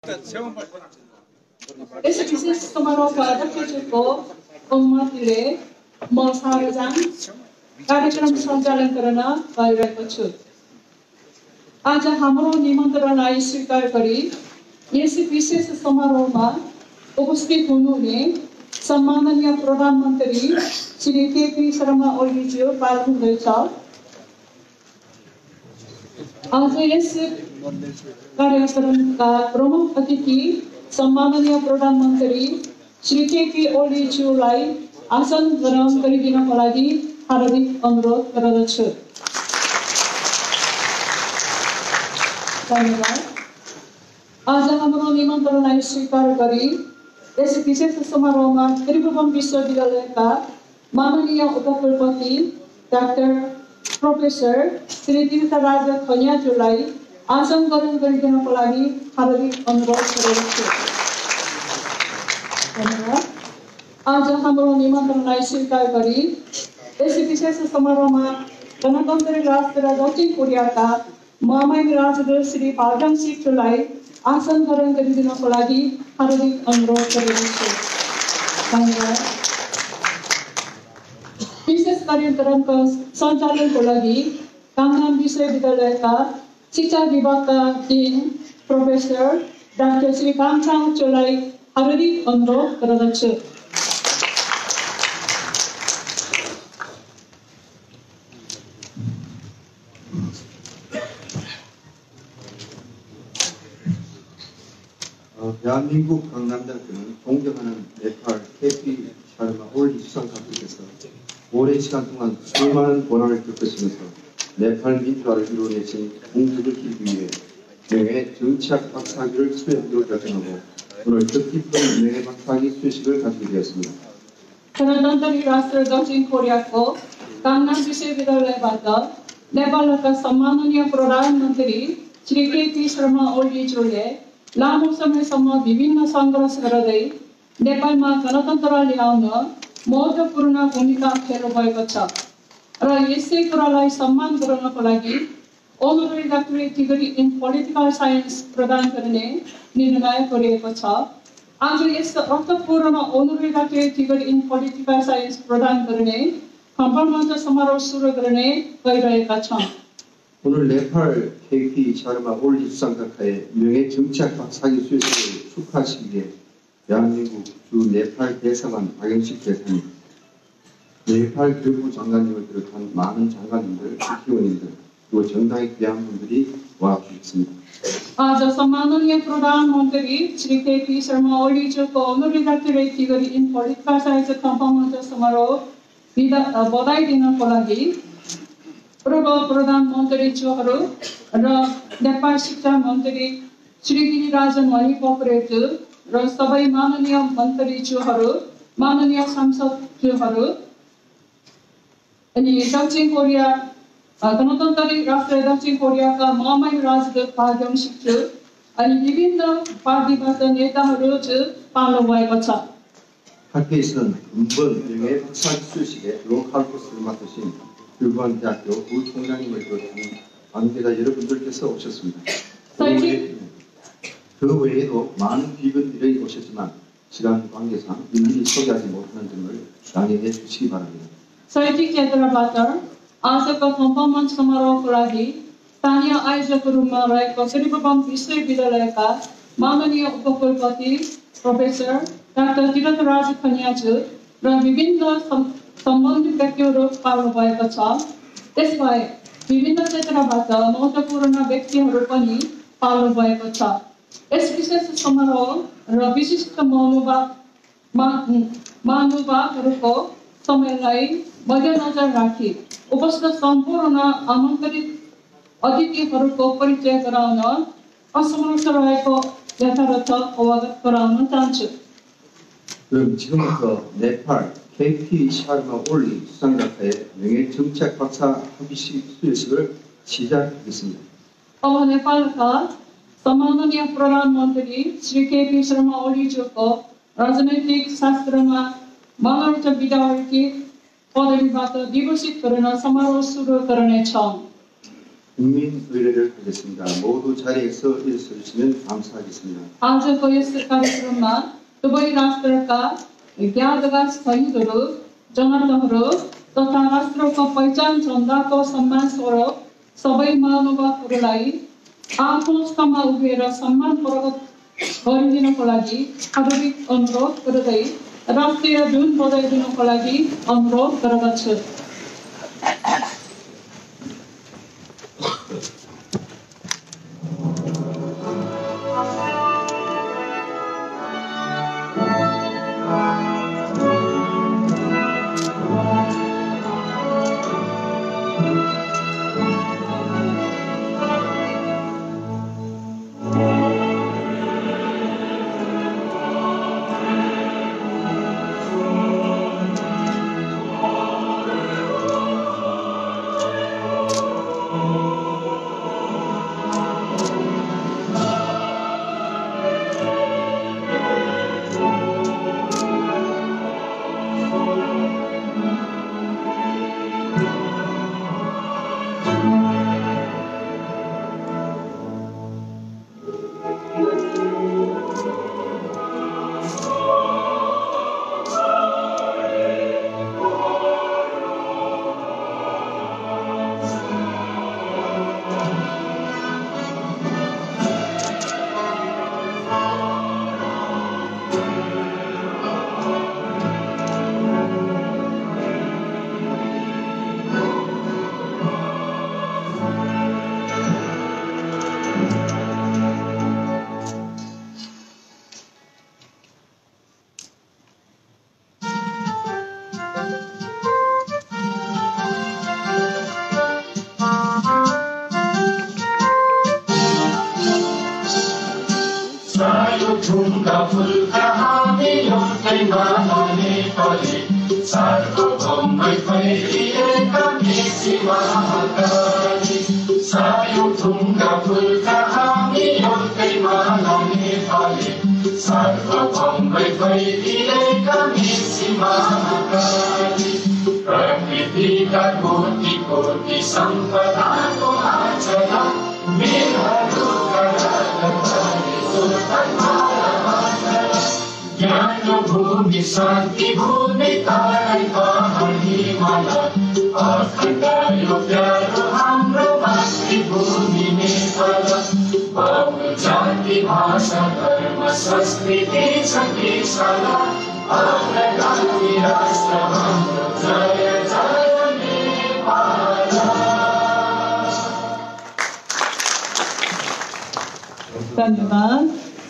यस विशेष समारोहको अध्यक्षको अनुमतिले म सार्वजनिक कार्यक्रम सञ्चालन गर्न गइरहेको छु। आज हाम्रो निमन्त्रणलाई स्वीकार गरी यस विशेष समारोहमा उपस्थित हुनुहुने सम्माननीय प्रधानमन्त्री श्री केपी शर्मा ओलीज्यू पाल्नुहुँदैछ। आज यस कार्यक्रमका प्रमुख अतिथि सम्माननीय प्रधानमन्त्री श्री केपी ओलीज्यूलाई आसन ग्रहण गरिदिनको लागि हार्दिक अनुरोध गर्दछु। धन्यवाद। आज हाम्रो निमन्त्रणलाई स्वीकार गरी यस विशेष समारोहमा त्रिभुवन विश्वविद्यालयका माननीय उपकुलपति डाक्टर प्रोफेसर श्री तीर्थराज खनियाज्यूलाई आसन ग्रहण गरिदिनको लागि हार्दिक अनुरोध गर्दछु। धन्यवाद। आज हाम्रो निमन्त्रणलाई स्वीकार गरी यस विशेष समारोहमा गणतन्त्री राष्ट्र दक्षिण कोरियाका महामहिम राजदूत श्री पाल्डङ सिक्चुलाई आसन ग्रहण गरिदिनको लागि हार्दिक अनुरोध गर्दछु। धन्यवाद। विशेष कार्यक्रमको सञ्चालनको लागि कामराङ विश्वविद्यालयका शिक्षा विभागका डिन प्रोफेसर डाक्टर श्री कामसाङलाई हार्दिक अनुरोध गर्दछु। 대한민국 강남대학교는 존경하는 네팔 케피 샤르마 올리 수상자께서 오랜 시간 동안 수많은 고난을 겪으시면서 네팔 민주화를 이루어내신 공주를 기리기 위해 명예 정치학 박사학위를 수여하기로 결정하고 오늘 뜻깊은 명예 박사학위 수여식을 가지게 되었습니다. गणतन्त्री राष्ट्र दक्षिण कोरियाको कामराङ विश्वविद्यालयबाट नेपालका सम्माननीय प्रधानमन्त्री श्री केपी शर्मा ओलीज्यूले लामो समयसम्म विभिन्न सङ्घर्ष गर्दै नेपालमा गणतन्त्र ल्याउन महत्त्वपूर्ण भूमिका खेल्नुभएको छ र यसै कुरालाई सम्मान गर्नको लागि honorary doctorate degree in political science प्रदान गर्ने निर्णय गरिएको छ। आज यस अर्थपूर्ण honorary doctorate degree in political science प्रदान गर्ने सम्मान समारोह सुरु गर्ने गइरहेका छौँ। 오늘 네팔 KP 샤르마 올리 수상작가의 명예 정치학 박사학위 수여식을 축하하시기 위해 대한민국 주 네팔 대사관 박영식 대사님, 네팔 교육부 장관님을 비롯한 많은 장관님들, 국회의원님들, 그리고 정당에 귀한 분들이 와 주셨습니다. आज सम्माननीय प्रधानमन्त्री श्री केपी शर्मा ओलीज्यूको honorary doctorate degree in political science सम्मान समारोह बधाई दिनको लागि पूर्व प्रधानमन्त्रीज्यूहरू र नेपाल शिक्षा मन्त्री श्री गिरिराज मणि पोखरेल र सबै माननीय मन्त्रीज्यूहरू, माननीय सांसदज्यूहरू, अनि दक्षिण कोरिया गणतन्त्री राष्ट्र दक्षिण कोरियाका महामहिम राजदूत पाल्डङ सिक्चु अनि विभिन्न पार्टीबाट नेताहरू पाल्नु भएको छ। 학교에서는 이번 명예 박사학위 수여식에 로컬 코스를 맡으신 교육원대학교 부총장님을 비롯한 관계자 여러분들께서 오셨습니다. 그 외에도 많은 귀빈들이 오셨지만 시간 관계상 일일이 소개하지 못하는 점을 양해해 주시기 바랍니다. साहित्यिक क्षेत्रबाट आजको सम्मान समारोहको लागि स्थानीय आयोजकको रूपमा रहेको त्रिभुवन विश्वविद्यालयका माननीय उपकुलपति प्रोफेसर डाक्टर तीर्थराज खनियाज्यू र विभिन्न सम्बन्धित व्यक्तिहरू पाल्नु भएको छ। त्यसबाहेक विभिन्न क्षेत्रबाट महत्त्वपूर्ण व्यक्तिहरू पनि पाल्नु भएको छ। यस विशेष समारोह र विशिष्ट महानुभावहरूको समयलाई मध्यनजर राखी उपस्थित सम्पूर्ण आमन्त्रित अतिथिहरूको परिचय गराउन असमर्थ रहेको यथार्थ अवगत गराउन चाहन्छु। 그럼 지금부터 네팔 KP 샤르마 올리 수상작가의 명예 정치학 박사학위 수여식을 시작하겠습니다. अब नेपालका सम्माननीय प्रधानमन्त्री श्री केपी शर्मा ओलीज्यूको राजनैतिक शास्त्रमा माननीय विद्यार्थी पदवीबाट विभूषित गर्न समारोह सुरु गर्नेछौँ। 국민의례를 하겠습니다. 모두 자리에서 일어서 주시면 감사하겠습니다. आजको यस कार्यक्रममा दुवै राष्ट्रका ज्ञातका शहीदहरू जनार्दनहरू तथा राष्ट्रको पहिचान झण्डाको सम्मान स्वरूप सबै महानुभावहरूलाई आत्मस्थमा उभिएर सम्मान प्रकट गरिदिनको लागि हार्दिक अनुरोध गर्दै राष्ट्रिय धुन बजाइदिनको लागि अनुरोध गर्दछु। ढुङ्गा फुलका हामी एउटैमा नेपाली सार्वभौमै फैलिएका मेची महाकाली सायो ढुङ्गा फुलका हामी एउटैमा नेपाली सार्वभौमै फैलिएका मेची महाकाली प्रकृतिका कोटि कोटि सम्पदाको आचरा मेघहरूका ज्ञान भूमि शान्ति भूमि तारै पहाडी माला अखण्ड यो प्यारो हाम्रो मातृभूमि नेपाल बहु जाति भाषा धर्म संस्कृति छ विशाला अग्रगामी राष्ट्र हाम्रो जय जय नेपाल। धन्यवाद।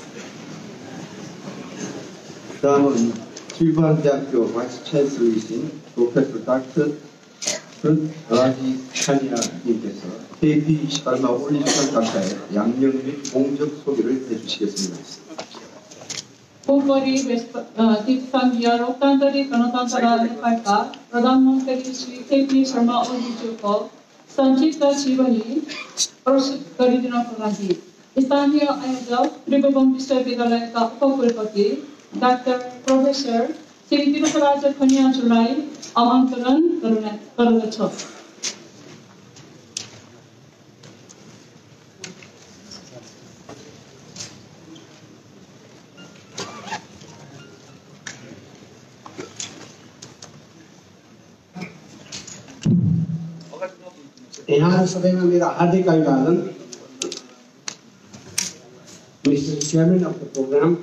다음은 칠반대학교 바이스 챈슬러이신 프로페서 닥터 라지 샤니아님께서 KP 샤르마 올리주상 각사의 양령 및 공적 소개를 해주시겠습니다. पोखरी दीपसंघीय लोकतान्त्रिक गणतन्त्र नेपालका प्रधानमन्त्री श्री केपी शर्मा ओलीज्यूको संक्षिप्त जीवनी प्रस्तुत गरिदिनको लागि स्थानीय आयोजक त्रिभुवन विश्वविद्यालयका उपकुलपति डाक्टर प्रोफेसर श्री तिरुपराज खनियाज्यूलाई आमन्त्रण गर्दछु। यहाँ सबैमा मेरो हार्दिक अभिवादन। Mr. Chairman of the program,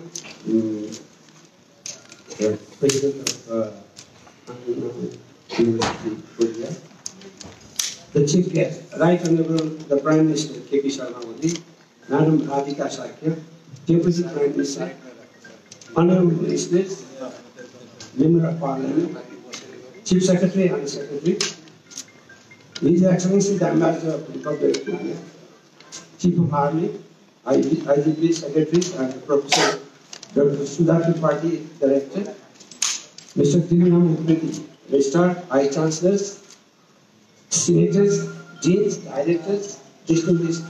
President of University Korea, the Chief Guest, Right Honorable the Prime Minister K.P. Sharma Oli, Madam Radhika Shakya, Deputy Prime Minister, Honorable Ministers, Member of Parliament, Chief Secretary and Secretary, His Excellency the Ambassador of the Republic of Korea, Chief of Army, IGP Secretary and Professor Dr. Sudhakar Party Director, Mr. Tirunam Upriti, Registrar, Vice Chancellors, Senators, Deans, Directors, distinguished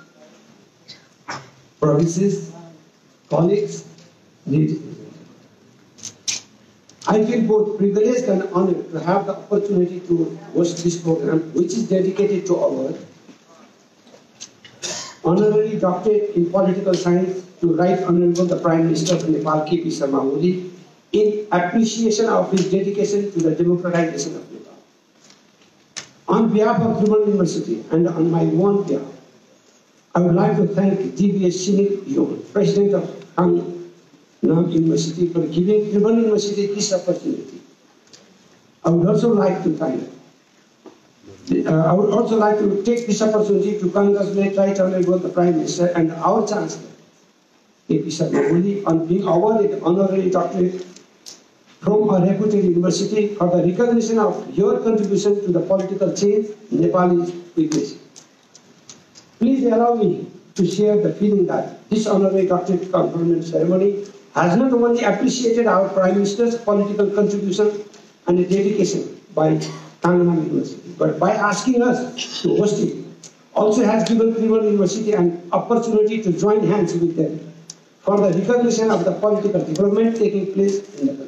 provinces, colleagues, ladies. I feel both privileged and honored to have the opportunity to host this program, which is dedicated to our Honorary Doctorate in Political Science to Right Honorable the Prime Minister of Nepal, K.P. Sharma Oli, in appreciation of his dedication to the democratization of Nepal. On behalf of Tribhuvan University and on my own behalf, I would like to thank GBS Sinil, President of Kangnam University, for giving Tribhuvan University this opportunity. I would also like to take this opportunity to congratulate Right Honorable the Prime Minister and our Chancellor, K.P. Sharma Oli, on being awarded honorary doctorate from a reputed university for the recognition of your contribution to the political change Nepal is witnessing. Please allow me to share the feeling that this honorary doctorate conferment ceremony has not only appreciated our Prime Minister's political contribution and dedication by Kangnam University, but by asking us to host it, also has given Tribhuvan University an opportunity to join hands with them for the recognition of the political development taking place in the country.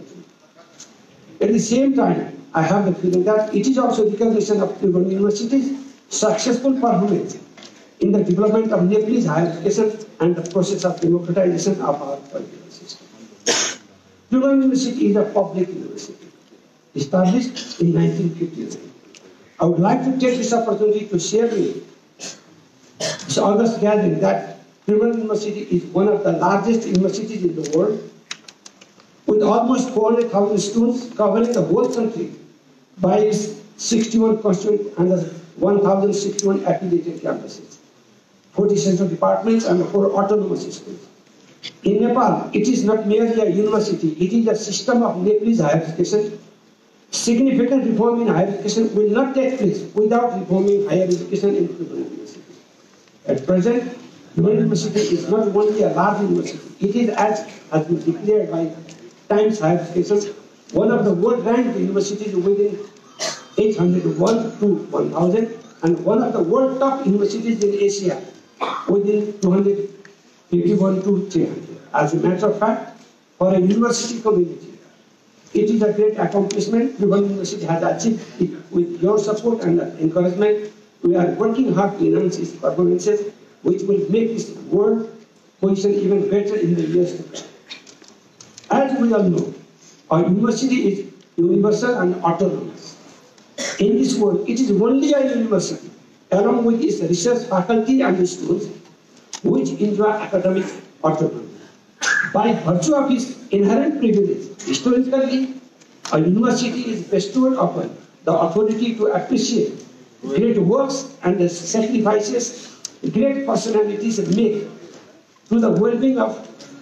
At the same time, I have the feeling that it is also recognition of Tribhuvan University's successful performance in the development of Nepalese higher education and the process of democratization of our political system. Tribhuvan University is a public university, established in 1959. I would like to take this opportunity to share with you this August gathering that Tribhuvan University is one of the largest universities in the world, with almost 400,000 students covering the whole country by its 61 constituent and 1,061 affiliated campuses, 40 central departments and 4 autonomous schools. In Nepal, it is not merely a university, it is a system of Nepalese higher education. Significant reform in higher education will not take place without reforming higher education in Tribhuvan University. At present, Tribhuvan University is not only a large university, it is, as has been declared by Times Higher Education, one of the world-ranked universities within 801 to 1000 and one of the world top universities in Asia within 251 to 300. As a matter of fact, for a university community, it is a great accomplishment Tribhuvan University has achieved it. With your support and encouragement, we are working hard to enhance its performances, which will make this world position even better in the years to come. As we all know, our university is universal and autonomous. In this world, it is only a university, along with its research faculty and students, which enjoy academic autonomy. By virtue of its inherent privilege, historically, a university is bestowed upon the authority to appreciate great works and the sacrifices great personalities make to the well-being of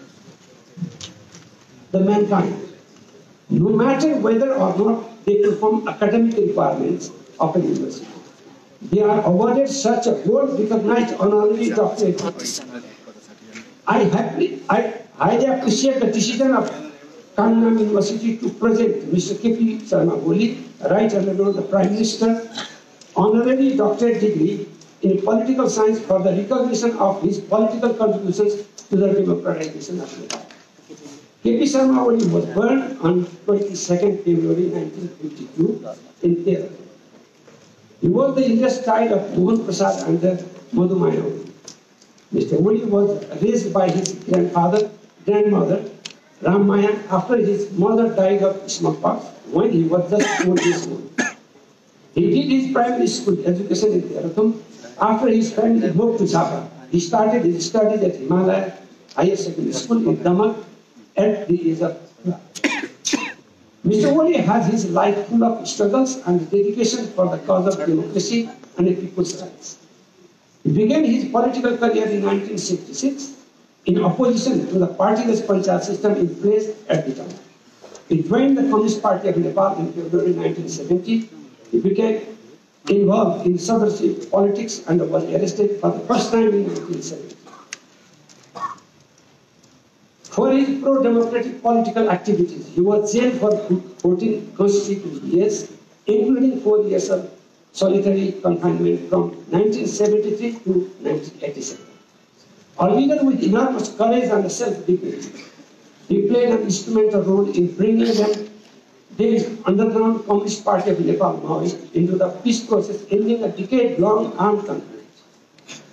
the mankind, no matter whether or not they perform academic requirements of a university. They are awarded such a world-recognized honorary doctorate. I highly appreciate the decision of Kangnam University to present Mr. K.P. Sharma Oli, Right Honorable the Prime Minister, honorary doctorate degree in political science for the recognition of his political contributions to the democratization of Nepal. K.P. Sharma Oli was born on 22nd February 1952 in Kerala. He was the youngest child of Mohan Prasad and Madhumaya Oli. Mr. Oli was raised by his grandmother, Rammaya, after his mother died of smallpox when he was just 4 years old. He did his primary school education in Dehradun. After his family moved to Java, he started his studies at Himalaya Higher Secondary School in Damak at the age of 12. Mr. Oli has his life full of struggles and dedication for the cause of democracy and people's rights. He began his political career in 1966 in opposition to the partyless Panchayat system in place at the time. He joined the Communist Party of Nepal in February 1970. He became involved in subversive politics and was arrested for the first time in 1970. For his pro-democratic political activities, he was jailed for 14 consecutive years, including 4 years of solitary confinement from 1973 to 1987. A leader with enormous courage and self-dignity, he played an instrumental role in bringing the underground Communist Party of Nepal Maoist into the peace process, ending a decade-long armed conflict.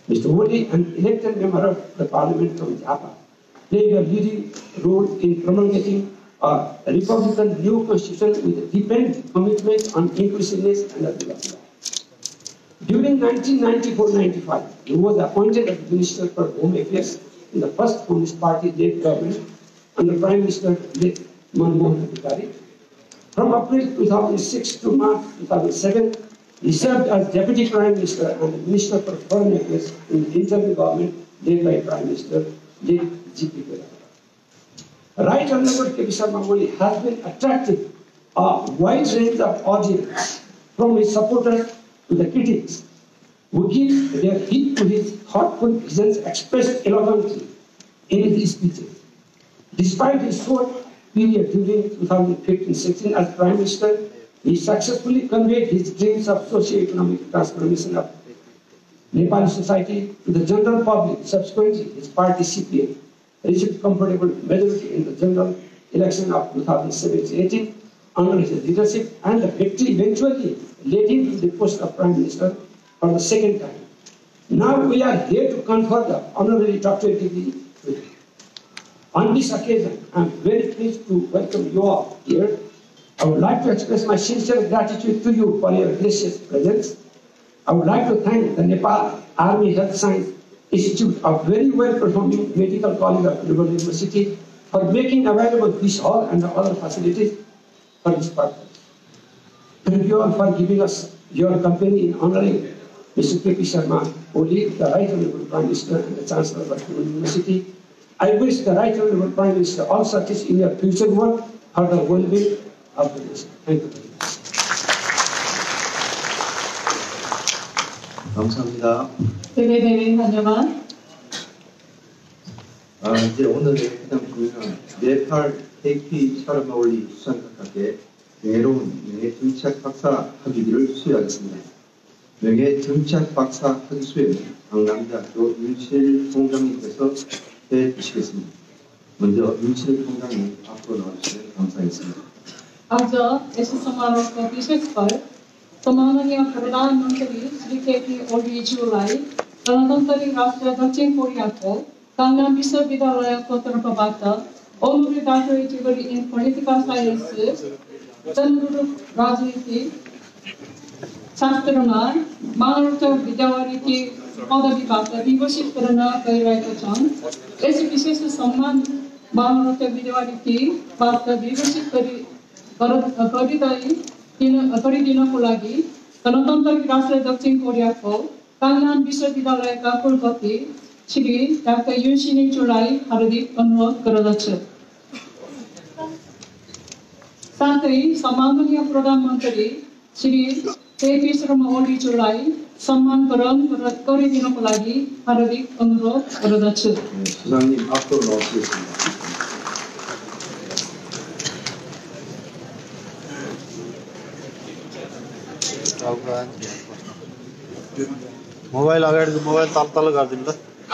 Mr. Oli, an elected member of the Parliament from Japa, played a leading role in promulgating a Republican new constitution with a deepened commitment on inclusiveness and advocacy. During 1994-95, he was appointed as Minister for Home Affairs in the first Communist Party-led government under Prime Minister Manmohan Adhikari. From April 2006 to March 2007, he served as Deputy Prime Minister and Minister for Foreign Affairs in the interim government led by Prime Minister G.P. Devanagara. Right Honorable K.P. Sharma Oli has been attracting a wide range of audience, from his supporters to the critics, who give their heed to his thoughtful visions expressed eloquently in his speeches. Despite his short period during 2015-16 as Prime Minister, he successfully conveyed his dreams of socio-economic transformation of Nepali society to the general public. Subsequently, his party CPA received comfortable majority in the general election of 2017-18 under his leadership, and the victory eventually led him to the post of Prime Minister for the second time. Now we are here to confer the honorary doctorate degree with him. On this occasion, I am very pleased to welcome you all here. I would like to express my sincere gratitude to you for your gracious presence. I would like to thank the Nepal Army Health Science Institute, a very well-performing medical college of Tribhuvan University, for making available this hall and the other facilities for this purpose. Thank you all for giving us your company in honoring Mr. K.P. Sharma Oli, the Right Honorable Prime Minister and the Chancellor of Tribhuvan University. I wish the Right Honorable Prime Minister all success in your future work for the well-being of the nation. Thank you very much. 감사합니다. 대대대회 धन्यवाद. 이제 오늘의 해당 중요한 네팔 KP 샤르마 올리 수상각하께 명예로운 명예정치학 박사 학위를 수여하겠습니다. 명예정치학 박사 학위 수여는 강남대학교 윤실 총장님께서 해 주시겠습니다. 먼저 윤실 총장님 앞으로 나와주시면 감사하겠습니다. आज इस समारोह का विशेष पर सम्माननीय प्रधानमंत्री Shri KP. ओलीज्यूलाई गणतन्त्री राष्ट्र दक्षिण कोरियाको कांगनाम विश्वविद्यालयको तर्फबाट honorary doctorate degree in political science, जनगुरु राजनीति शास्त्रमा मानवोत्तर विद्यावरिकी पदवीबाट विभूषित गर्न गइरहेका छन्। यस विशेष सम्मान मानवोत्तर विद्यावरिकीबाट विभूषित गरिदिनको लागि गणतन्त्री राष्ट्र दक्षिण कोरियाको कांगनाम विश्वविद्यालयका कुलपति श्री डाक्टर युनसिनी चोलाई हार्दिक अनुरोध गर्दछु। साथै सम्माननीय प्रधानमन्त्री श्री के.पी. शर्मा ओलीज्यूलाई सम्मान ग्रहण गरिदिनको लागि हार्दिक अनुरोध गर्दछु। 수상님 앞으로 나오시겠습니다. मोबाइल अगाडि मोबाइल तल तल गरिदिनु त।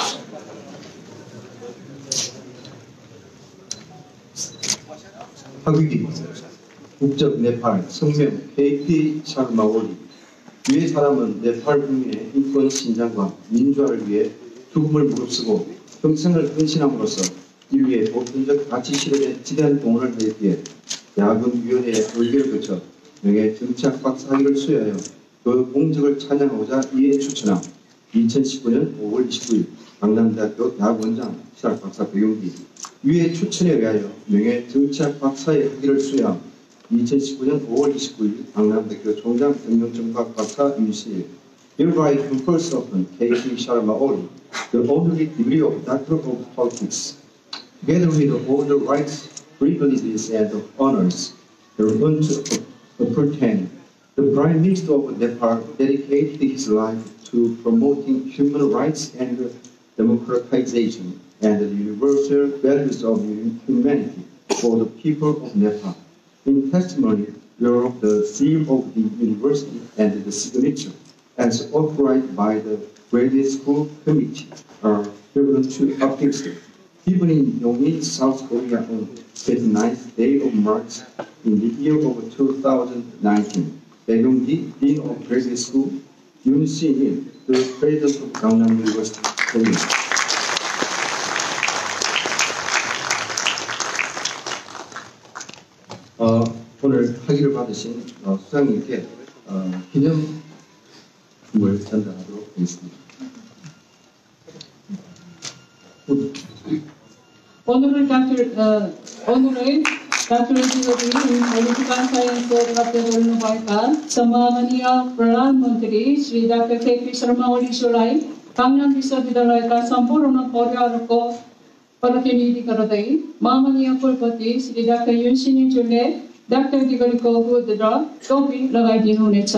학위 국적 네팔 성명 KP 샤르마 올리. 위의 사람은 네팔 국민의 인권 신장과 민주화를 위해 죽음을 무릅쓰고 평생을 헌신함으로써 인류의 보편적 가치 실현에 지대한 공헌을 하였기에 야근위원회의 의결을 거쳐 명예정치학 박사학위를 수여하여 그 공적을 찬양하고자 이에 추천함. 2019년 5월 29일 강남대학교 대학원장 실학 박사 배용기. 위의 추천에 의하여 명예정치학 박사의 학위를 수여함. 2019년 5월 29일 강남대학교 총장 경영정보학 박사 윤실. Hereby confers upon K.P. Sharma Oli the honorary degree of Doctor of Politics, together with all the rights, privileges, and honors thereunto appertain. The Prime Minister of Nepal dedicated his life to promoting human rights and democratization and the universal values of humanity for the people of Nepal. In testimony whereof the seal of the university and the signature, as authorized by the Graduate School Committee, are given to affixed. Given in Yongin, South Korea on 29th day of March in the year of 2019. Bae Yong-gi, Dean of Graduate School, Yoon Si-in, the President of Gangnam University. 오늘 학위를 받으신 수장님께 기념품을 전달하도록 하겠습니다. 오늘은 doctor political science का सम्माननीय प्रधानमंत्री Shri doctor KP. Sharma ओलीलाई Kangnam विश्वविद्यालय का संपूर्ण परिवार को प्रतिनिधि करते माननीय कुलपति श्री डॉक्टर युनसिनी जुले डॉक्टर दिगरी को बुद्ध टोपी लगाइदिनु हुनेछ।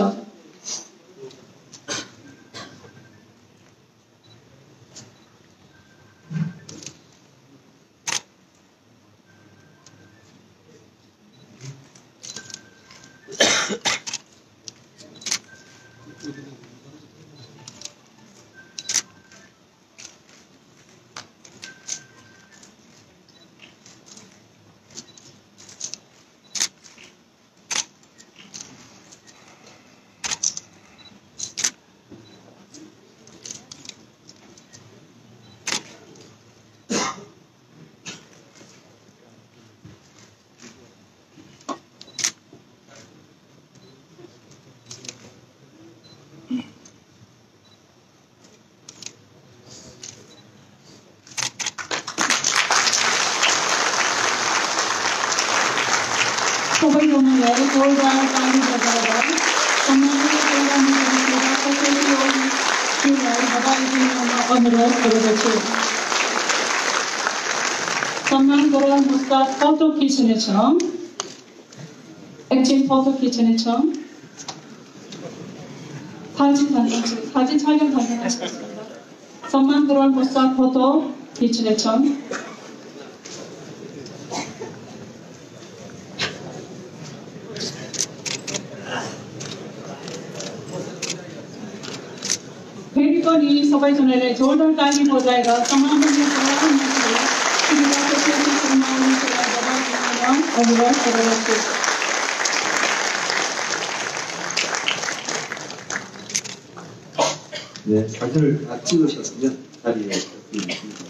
सम्मान मुस्ताद फोटो खिच्नेछौँ। एकछिन फोटो खिच्नेछौँ। साझी 촬영 가능하시겠습니다. सम्मान मुस्ताद फोटो खिच्नेछौँ। फेरि पनि सबैजनाले जोरदार ताली बजाएर सम्माननीय प्रधानमन्त्री श्री डाक्टर के.पी. शर्मा ओलीलाई बधाई दिन अनुरोध गर्दछु। 네, 사진을 다 찍으셨으면 자리에 부탁드립니다.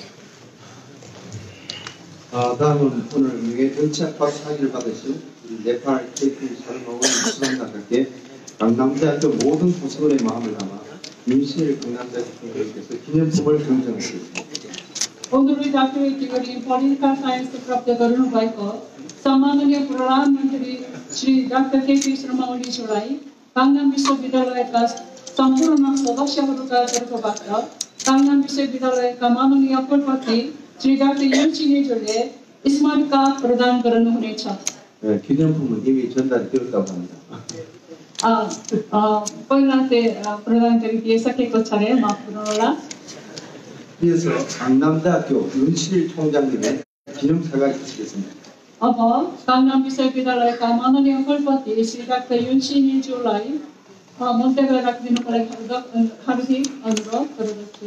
다음은 오늘 명예정치학 박사 학위를 받으신 우리 네팔 K.P. 샤르마 올리 수상작가께 강남대학교 모든 도서관의 마음을 담아 윤실 강남대학교 총장님께서 기념품을 경정하셨습니다. 오늘의 doctor degree political science प्राप्त गर्नुभएको सम्माननीय प्रधानमन्त्री श्री डाक्टर के.पी. शर्मा ओलीलाई कांगनाम विश्वविद्यालयका सम्पूर्ण सदस्यहरूका तर्फबाट कांगनाम विश्वविद्यालयका माननीय कुलपति श्री डाक्टर युनसिनीज्यूले स्मारक प्रदान गर्नुहुनेछ। 기념품은 이미 전달되었다고 합니다. पहिला चाहिँ प्रदान गरिदिइसकेको छ रे, माफ गर्नुहोला। 이어서 강남대학교 윤실 총장님의 기념사가 있으시겠습니다. अब कांगनाम विश्वविद्यालयका माननीय कुलपति श्री डाक्टर युनसिनीज्यूलाई मन्तव्य राखिदिनुको लागि हार्दिक अनुरोध गर्दछु।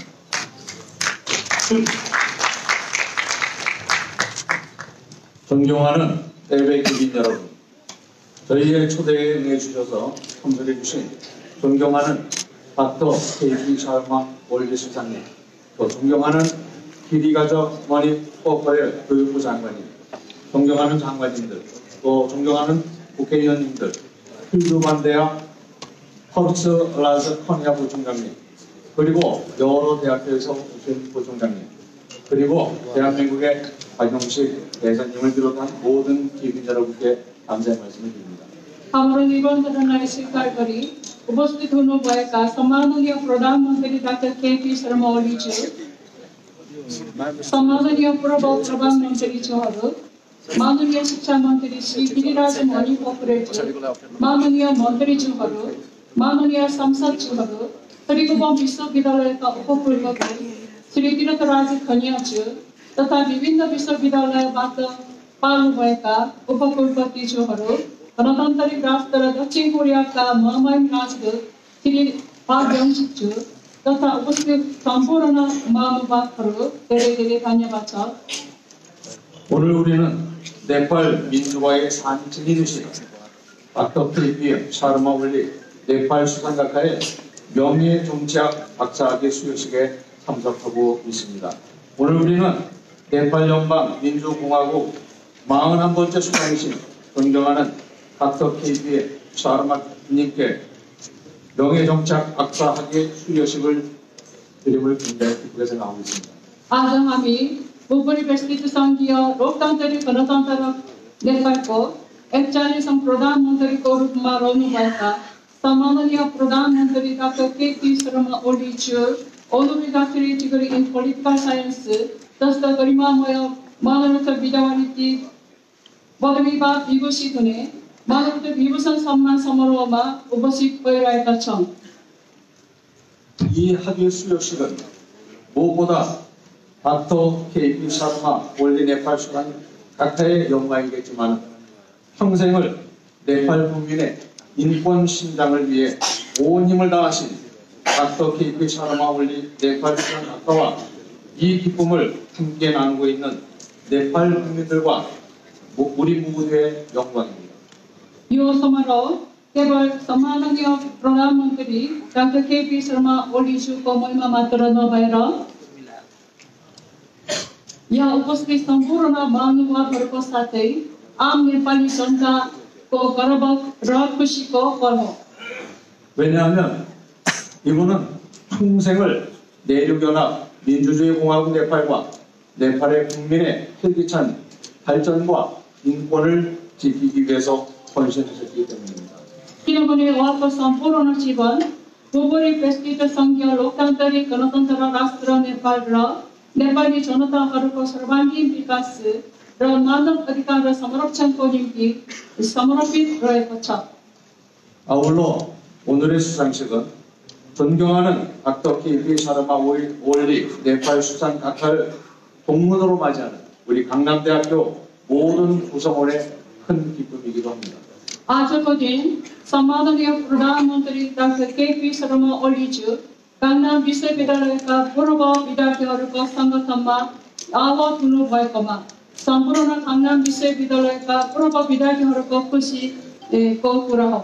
존경하는 예배 기빈 여러분, 저희의 초대에 응해주셔서 참석해주신 존경하는 닥터 K.P. 샤르마 올리 수장님, 또 존경하는 기리가족 머니 포커의 교육부 장관님, 존경하는 장관님들, 또 존경하는 국회의원님들, 필두반대학 허르츠 라즈 커니아 부총장님, 그리고 여러 대학교에서 오신 부총장님, 그리고 대한민국의 박용식 대사님을 비롯한 모든 기빈 여러분께 감사의 말씀을 드립니다. हाम्रो निबन्धनलाई स्वीकार गरी उपस्थित हुनुभएका सम्माननीय प्रधानमन्त्री डाक्टर के.पी. शर्मा ओलीज्यू, सम्माननीय पूर्व प्रधानमन्त्रीज्यूहरू, माननीय शिक्षा मन्त्री श्री गिरिराज मणि पोखरेलज्यू, माननीय मन्त्रीज्यूहरू, माननीय सांसदज्यूहरू, त्रिभुवन विश्वविद्यालयका उपकुलपति श्री तीर्थराज खनियाज्यू तथा विभिन्न विश्वविद्यालयबाट पाल्नुभएका उपकुलपतिज्यूहरू, गणतन्त्रिक राष्ट्र दक्षिण कोरियाका महामहिम राजदूत श्री पाक यङसिकज्यू तथा उपस्थित सम्पूर्ण महानुभावहरू धेरै धेरै धन्यवाद छ। 오늘 우리는 네팔 민주화의 산증인이신 닥터 K.P. 샤르마 올리 네팔 수상작가의 명예정치학 박사학위 수여식에 참석하고 있습니다. 오늘 우리는 네팔 연방 민주공화국 41번째 수장이신 존경하는 닥터 KP 샤르마님께 명예정치학 박사학위 수여식을 드림을 굉장히 기쁘게 생각하고 있습니다. आज हामी ऊपरी विस्तृत संघीय लोकतान्त्रिक गणतन्त्र नेपालको 41औं प्रधानमन्त्रीको रूपमा रहनुभएका सम्माननीय प्रधानमन्त्री डाक्टर केपी शर्मा ओलीज्यू honorary doctorate degree in political science जस्ता गरिमामय मानवता विद्यार्थी पदवीबाट विभूषित हुने मानवता विभूषण सम्मान समारोहमा उपस्थित भइरहेका छन्। 이 학위 수여식은 무엇보다 닥터 KP 샤르마 올리 네팔 수장 각하의 영광이겠지만 평생을 네팔 국민의 인권 신장을 위해 온 힘을 다하신 닥터 KP 샤르마 올리 네팔 수장 각하와 이 기쁨을 함께 나누고 있는 네팔 국민들과 우리 모두의 영광입니다. यो समारोह केवल सम्माननीय प्रधानमन्त्री डाक्टर केपी शर्मा ओलीज्यूको महिमा मात्र नभएर यहाँ उपस्थित सम्पूर्ण महानुभावहरूको साथै आम नेपाली जनताको गर्व र खुसीको पर्व हो। 왜냐하면 이분은 평생을 내륙연합 민주주의 공화국 네팔과 네팔의 국민의 활기찬 발전과 인권을 지키기 위해서 헌신하셨기 때문입니다. किनभने उहाँको सम्पूर्ण जीवन ऊपरी विस्तृत संघीय लोकतान्त्रिक गणतन्त्र राष्ट्र नेपाल र नेपाली जनताहरूको सर्वाङ्गीण विकास र मानव अधिकार र संरक्षणको निम्ति समर्पित रहेको छ। 아울러 오늘의 수상식은 존경하는 닥터 KP 샤르마 올리 네팔 수상 각하를 동문으로 맞이하는 우리 강남대학교 모든 구성원의 큰 기쁨이기도 합니다. आजको दिन सम्माननीय प्रधानमन्त्री डाक्टर केपी शर्मा ओलीज्यू काङ्गनाम विश्वविद्यालयका पूर्व विद्यार्थीहरूको सङ्गठनमा आवत हुनुभएकोमा सम्पूर्ण काङ्गनाम विश्वविद्यालयका पूर्व विद्यार्थीहरूको खुसीको कुरा हो।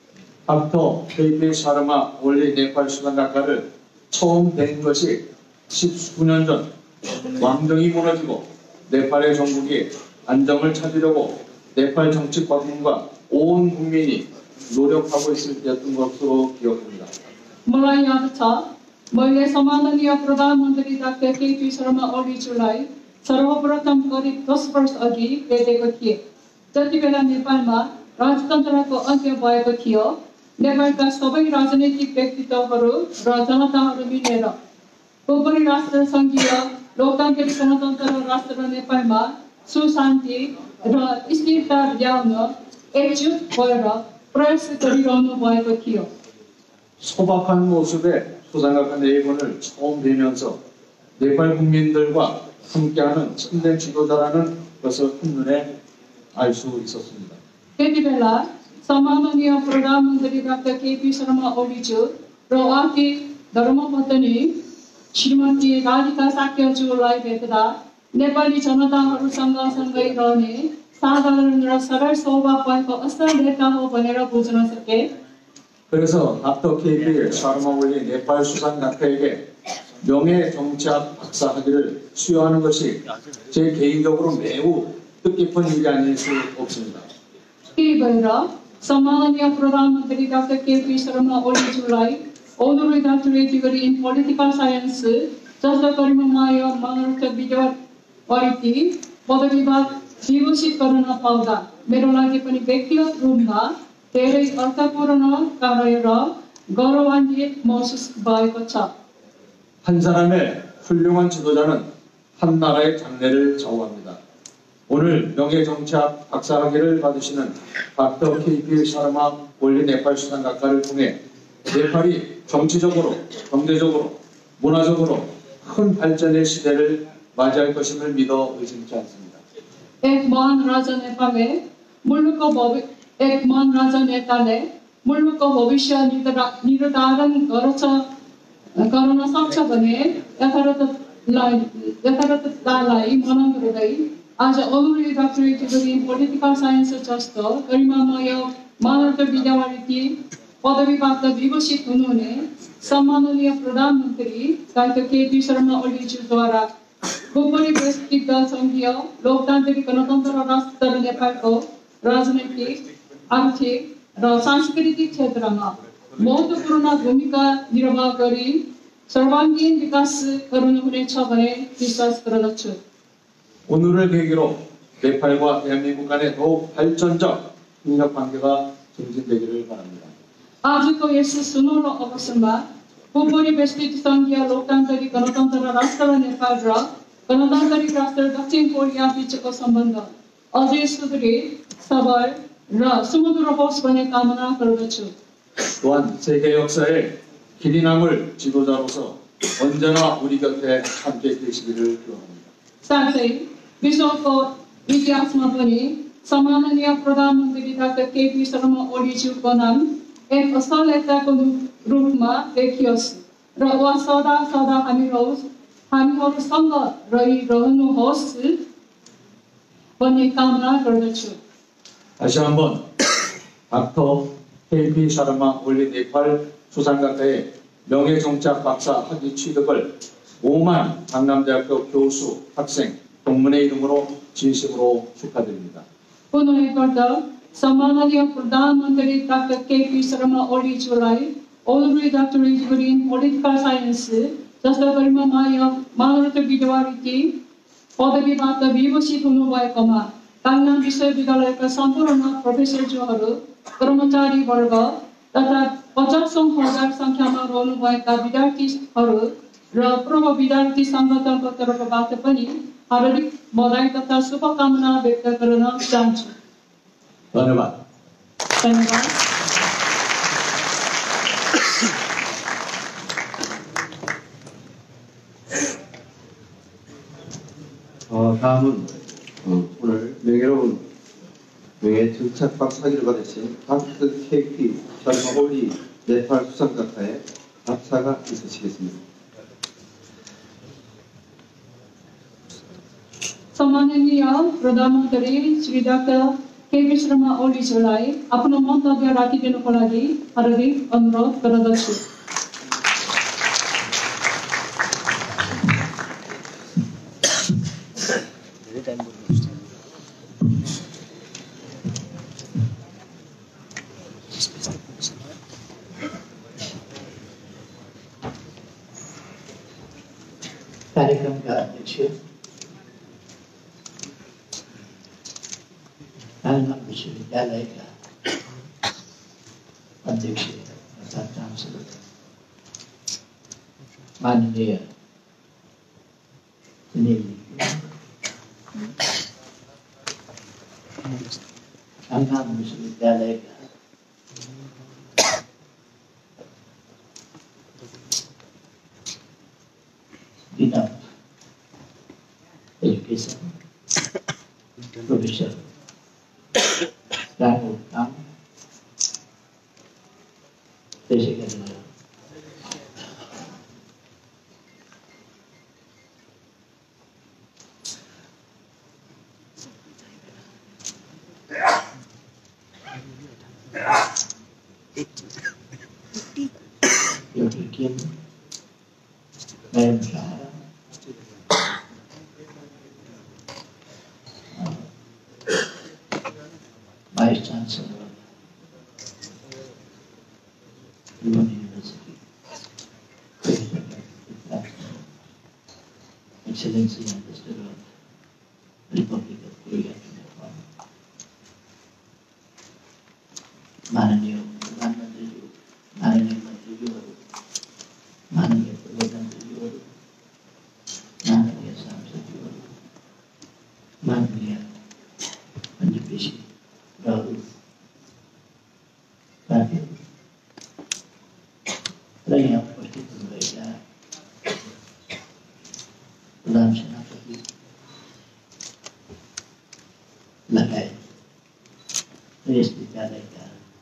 닥터 KP 샤르마 올리 네팔 수상 각하를 처음 뵌 것이 19년 전 왕정이 무너지고 네팔의 정국이 안정을 찾으려고 네팔 정치권과 온 국민이 노력하고 있을 때였던 것으로 기억합니다. मलाई याद छ मैले सम्माननीय प्रधानमन्त्री डाक्टर केपी शर्मा ओलीज्यूलाई सर्वप्रथम करिब 10 वर्ष अघि भेटेको थिएँ। जति बेला नेपालमा राजतन्त्रको अन्त्य भएको थियो नेपालका सबै राजनैतिक व्यक्तित्वहरू र जनताहरू मिलेर ऊपरी राष्ट्र संघीय लोकतान्त्रिक गणतन्त्र राष्ट्र नेपालमा सुशान्ति र स्थिरता ल्याउन एकजुट भएर प्रयास गरिरहनु भएको थियो। 소박한 모습의 수상각한 네 분을 처음 뵈면서 네팔 국민들과 함께하는 참된 지도자라는 것을 한눈에 알 수 있었습니다. त्यति बेला सम्माननीय प्रधानमन्त्री डाक्टर केपी शर्मा ओलीज्यू र उहाँकी धर्मपत्नी श्रीमती राधिका साक्यज्यूलाई भेट्दा नेपाली जनताहरूसँग सँगै रहने साधारण र सरल स्वभाव भएको असल नेता हो भनेर बुझ्न सके। 그래서 닥터 KP 샤르마 올리 네팔 수상 각하에게 명예 정치학 박사 학위를 수여하는 것이 제 개인적으로 매우 뜻깊은 일이 아닐 수 없습니다. त्यही भएर सम्माननीय प्रधानमन्त्री डाक्टर केपी शर्मा ओलीज्यूलाई honorary doctorate degree in political science जस्ता गरिमामय मानवता विद्यार्थी पदवीबाट विभूषित गर्न पाउँदा मेरो लागि पनि व्यक्तिगत रूपमा धेरै अर्थपूर्ण कार्य र गौरवान्वित महसुस भएको छ। 한 사람의 훌륭한 지도자는 한 나라의 장래를 좌우합니다. 오늘 명예정치학 박사학위를 받으시는 닥터 KP 샤르마 올리 네팔 수상 각하를 통해 네팔이 정치적으로, 경제적으로, 문화적으로 큰 발전의 시대를 맞이할 것임을 믿어 의심치 않습니다. एक महान राजा नेताले मुलुकको भविष्य निर्धारण गर्न सक्छ भने यथार्थतालाई मनन गर्दै आज honorary doctorate degree in political science जस्तो गरिमामय मानवता विद्यार्थी पदवी प्राप्त विभूषित हुनुहुने सम्माननीय प्रधानमन्त्री डाक्टर केपी शर्मा ओलीज्यूद्वारा खुब्बरी व्यवस्थित सङ्घीय लोकतान्त्रिक गणतन्त्र राष्ट्र नेपालको राजनैतिक, आर्थिक र सांस्कृतिक क्षेत्रमा महत्त्वपूर्ण भूमिका निर्वाह गरी सर्वाङ्गीण विकास गराउनुहुनेछ भन्ने विश्वास गर्दछु। 오늘을 계기로 네팔과 대한민국 간의 더욱 발전적 협력 관계가 증진되기를 바랍니다. आजको यस सुनौलो अवसरमा खुब्बरी व्यवस्थित सङ्घीय लोकतान्त्रिक गणतन्त्र राष्ट्र नेपाल र गणतान्त्रिक राष्ट्र दक्षिण कोरिया बीचको सम्बन्ध अझै सुदृढ, सबल र सुमधुर होस् भन्ने कामना गर्दछु। 또한 세계 역사에 길이 남을 지도자로서 언제나 우리 곁에 함께 계시기를 기원합니다. साथै विश्वको इतिहासमा पनि सम्माननीय प्रधानमन्त्री डाक्टर केपी शर्मा ओलीज्यूको नाम एक असल नेताको रूपमा देखियोस् र उहाँ सदा सदा हामीहरूसँग रहिरहनुहोस् भन्ने कामना गर्दछु। 다시 한번 닥터 KP 샤르마 올리 네팔 수상각하의 명예정착 박사 학위 취득을 5만 강남대학교 교수, 학생, 동문의 이름으로 진심으로 축하드립니다. पुनः एकपल्ट सम्माननीय प्रधानमन्त्री डाक्टर केपी शर्मा ओलीज्यूलाई honorary doctorate degree in political science जस्ता गरिमा मानरत्न विद्यार्थी पदवी प्राप्त विभूषित हुनुभएकोमा काङ्नाम विश्वविद्यालयका सम्पूर्ण प्रोफेसरज्यूहरू, कर्मचारी वर्ग तथा 50,000 सङ्ख्यामा रहनुभएका विद्यार्थीहरू र पूर्व विद्यार्थी सङ्गठनको तर्फबाट पनि हार्दिक बधाई तथा शुभकामना व्यक्त गर्न चाहन्छु। धन्यवाद. धन्यवाद। 다음은 오늘 명예로운 명예정착 박사학위를 받으신 닥터 KP 샤르마 올리 네팔 수상각하의 박사가 있으시겠습니다. सम्माननीय प्रधानमन्त्री श्री डाक्टर केपी शर्मा ओलीज्यूलाई आफ्नो मन्तव्य राखिदिनुको लागि हार्दिक अनुरोध गर्दछु। कार्यक्रमका अध्यक्ष काङ्नाम विश्वविद्यालयका अध्यक्ष तथा चान्सलर माननीय काङ्नाम विश्वविद्यालयका Dean of Education, Professor Rahul Kam, त्यसैगरी Dr. Kim, Madam Sahara, Vice Chancellor of Lund University, Excellency Ambassador of Republic of Korea to Nepal, माननीय प्रधानमन्त्रीज्यू, माननीय मन्त्रीज्यूहरू, माननीय प्रधानमन्त्रीज्यूहरू, माननीय सांसदज्यूहरू, माननीय पञ्चपेशी र अरू साथीहरू र यहाँ उपस्थित हुनुभएका प्रधान सेनापति लगायत र यस विद्यालयका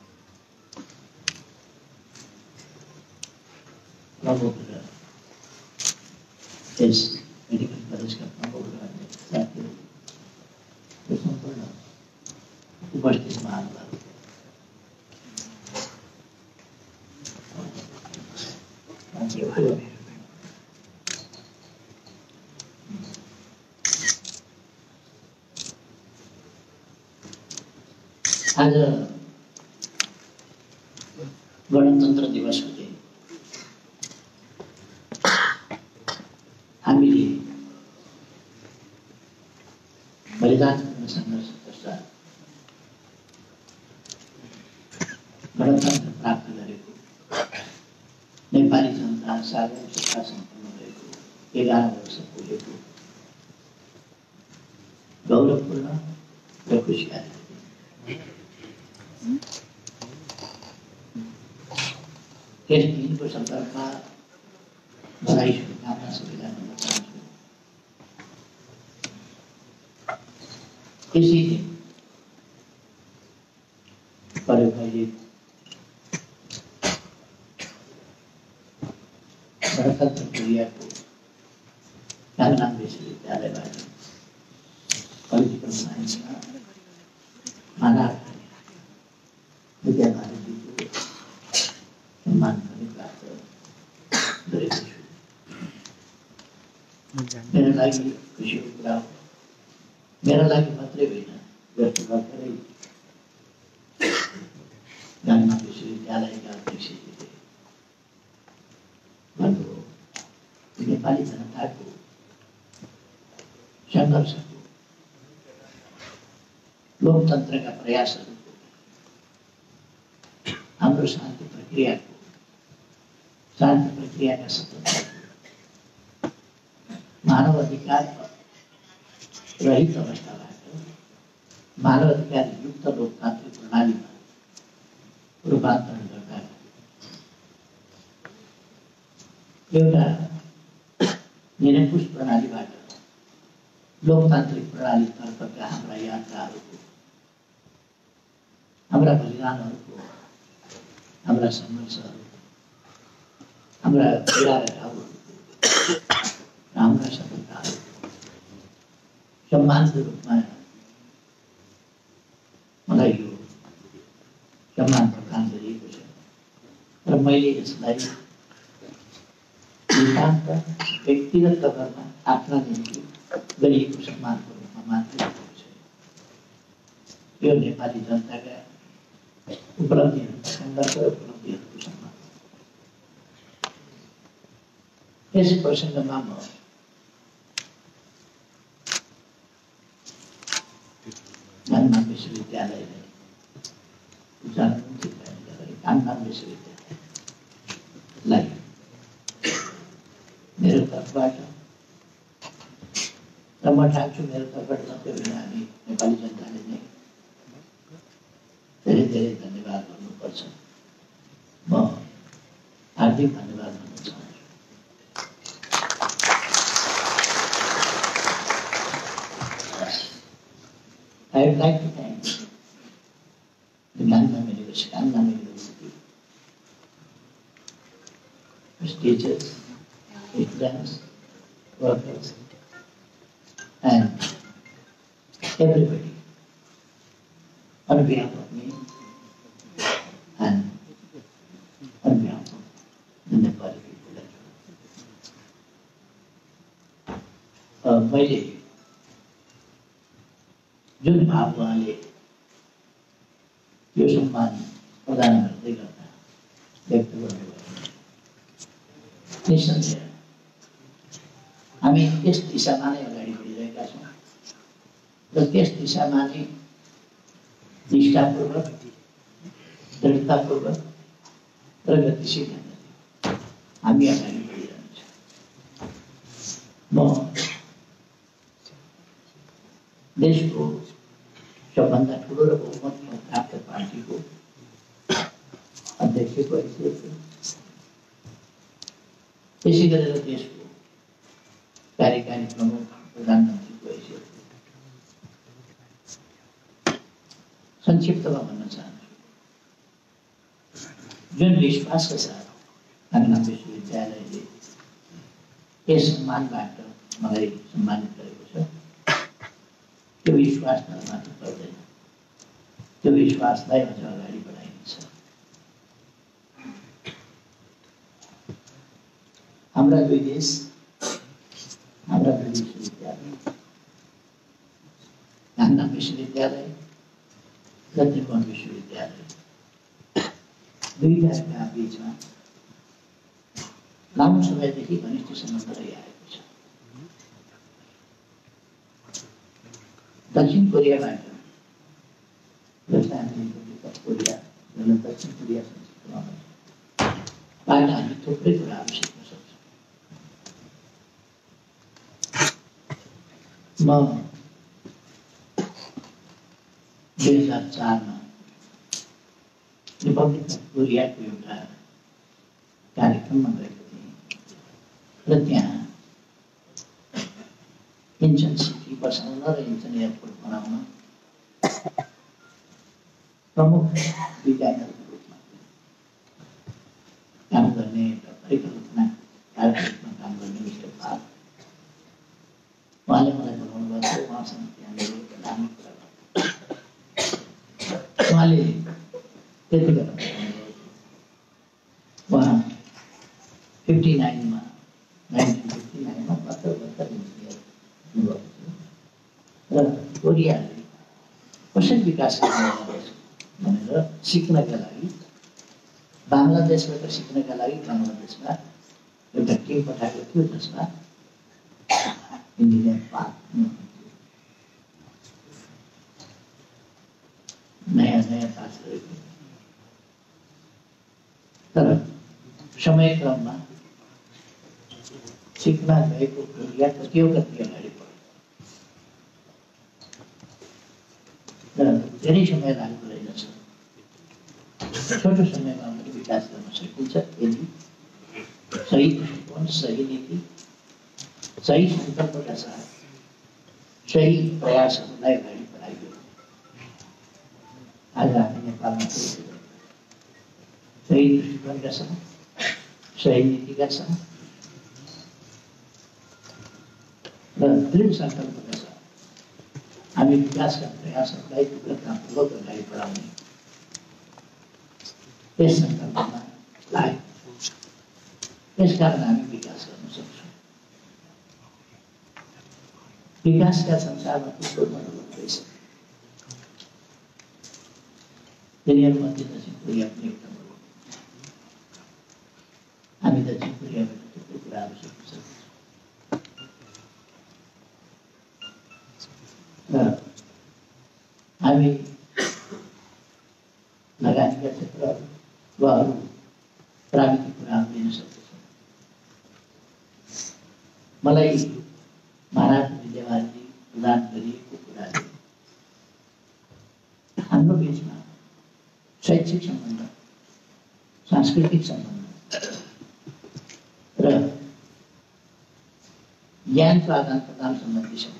प्रमुख र यस मेडिकल कलेजका प्रमुख र अन्य साथीहरू र सम्पूर्ण उपस्थित महानुभाव आज गणतन्त्र दिवस हो चाहिँ हामीले बलिदानपूर्ण सङ्घर्ष पश्चात गणतन्त्र प्राप्त गरेको नेपाली जनता सार्वजनिक सत्ता सम्पन्न भएको 11 वर्ष पुगेको गौरवपूर्ण र खुसीयाली यस दिनको सन्दर्भमा बधाई शुभकामना सबैलाई भन्न चाहन्छु। यसै दिन करिब मैले गणतन्त्र कोरियाको गाङनाम विश्वविद्यालयबाट पोलिटिकल साइन्समा मानव विद्याभारतीको सम्मान पनि प्राप्त गरेको छु। मेरो लागि खुसीको कुरा हो। मेरो लागि मात्रै होइन, व्यक्त भर्खरै गाङनाम विश्वविद्यालयका अध्यक्षजीले भन्नुभयो नेपाली जनताको सङ्घर्षको लोकतन्त्रका प्रयासहरूको हाम्रो शान्ति प्रक्रियाका सफलताको मानव अधिकार रहित अवस्थाबाट मानव अधिकार युक्त लोकतान्त्रिक प्रणालीमा रूपान्तरण गर्दा एउटा निरङ्कुश प्रणालीबाट लोकतान्त्रिक प्रणालीतर्फका हाम्रा यात्राहरूको, हाम्रा बलिदानहरूको, हाम्रा सङ्घर्षहरूको, हाम्रा पीडा र घाउहरूको र हाम्रा सफलताहरूको सम्मानको रूपमा मलाई यो सम्मान प्रदान गरिएको छ र मैले यसलाई नितान्त व्यक्तिगत तवरमा आफ्ना निम्ति गरिएको सम्मानको रूपमा मात्र लिएको छ। यो नेपाली जनताका उपलब्धिहरू, सङ्घर्ष र उपलब्धिहरूको सम्मान। यस प्रसङ्गमा म गाङनाम विश्वविद्यालयलाई गाङनाम विश्वविद्यालयलाई मेरो तर्फबाट र म ठान्छु मेरो तर्फबाट मात्रै होइन, हामी नेपाली जनताले नै धेरै धेरै धन्यवाद गर्नुपर्छ। म हार्दिक धन्यवाद भन्न चाहन्छु। I would like to thank the Gangnam University, its teachers, students, workers, and everybody on behalf of me and on behalf of the Nepali people as well. मैले जुन भाव उहाँले यो सम्मान प्रदान गर्दै गर्दा व्यक्त गर्नुभयो, निस्सन्देह हामी त्यस दिशामा नै अगाडि बढिरहेका छौँ र त्यस दिशामा नै निष्ठापूर्वक, दृढतापूर्वक र गतिशील हामी अगाडि बढिरहन्छौँ। म देशको सबभन्दा ठुलो र बहुमत प्राप्त पार्टीको अध्यक्षको हैसियतले, त्यसै गरेर देशको कार्यकारी प्रमुख प्रधानमन्त्रीको हैसियतले संक्षिप्तमा भन्न चाहन्छु, जुन विश्वासका साथ गाङनाम विश्वविद्यालयले यस सम्मानबाट मलाई सम्मानित गरेको छ, त्यो विश्वास मात्र पर्दैन, त्यो विश्वासलाई अझ अगाडि बढाइन्छ। हाम्रा दुई देश, हाम्रा दुई विश्वविद्यालय, गाङनाम विश्वविद्यालय त्रिभुवन विश्वविद्यालय दुईटाका बीचमा लामो समयदेखि घनिष्ठ सम्बन्ध रहिआएको छ। दक्षिण कोरियाबाट जसलाई हामीले रिपब्लिक अफ कोरिया जसलाई दक्षिण कोरिया संस्कृतिबाट हामी थुप्रै कुराहरू सिक्न सक्छौँ। म 2004 मा रिपब्लिक अफ कोरियाको एउटा कार्यक्रममा गएको थिएँ र त्यहाँ इन्चन सिटी बसाउन र इन्चन एयरपोर्ट बनाउन प्रमुख डिजाइनरको रूपमा काम गर्ने एउटा परिकल्पना कार्यक्रममा काम गर्ने मिस्टर पाल उहाँले मलाई बोलाउनु भएको थियो। उहाँसँग त्यहाँ मेरो एउटा लामो कुरा भयो। उहाँले त्यति बेला उहाँ 1959 मा भर्खर इन्जिनियर हुनुभएको थियो र कोरियाले कसरी विकास गर्नुपर्छ भनेर सिक्नका लागि बाङ्लादेशबाट सिक्नका लागि बाङ्लादेशमा एउटा टिम पठाएको थियो जसमा इन्जिनियर पाल नयाँ पास गरेको। तर समयक्रममा सिक्न गएको कोरिया कति अगाडि बढ्यो र धेरै समय लाग्दो रहेनछ। छोटो समयमा पनि विकास गर्न सकिन्छ यदि सही दृष्टिकोण, सही नीति, सही सङ्कल्पका साथ सही प्रयासहरूलाई अगाडि बढाइयो। आज हामी नेपालमा सही दृष्टिकोणका साथ, सही नीतिका साथ र दृढ सङ्कल्पका साथ हामी विकासका प्रयासहरूलाई तीव्रतापूर्वक अगाडि बढाउने यस सङ्कल्पमा लाग्यो। यसकारण हामी विकास गर्न सक्छौँ। विकासका संसारमा थुप्रो मनोबल रहेछ। तिनीहरूमध्ये दक्षिण कोरिया पनि एउटा मुलुक। हामी दक्षिण कोरियाबाट थुप्रै कुराहरू सिक्न सक्छौँ र हामी लगानीका क्षेत्रहरू वा अरू प्राविधिक कुराहरू लिन सक्दछौँ। मलाई महाराज विद्यावारजी प्रदान गरिएको कुराले हाम्रो बिचमा शैक्षिक सम्बन्ध, सांस्कृतिक सम्बन्ध र ज्ञानको आदान प्रदान सम्बन्धी सम्बन्ध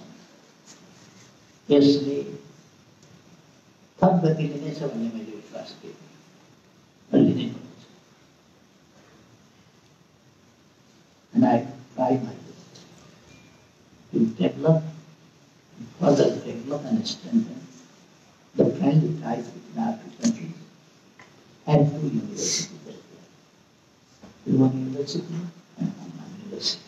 यसले थप गति लिनेछ भन्ने मैले विश्वास गरेँ र लिनै पर्छ। And I try my best to further develop and strengthen the friendly ties between our two countries and two universities as well. Tribhuvan University and Annam University.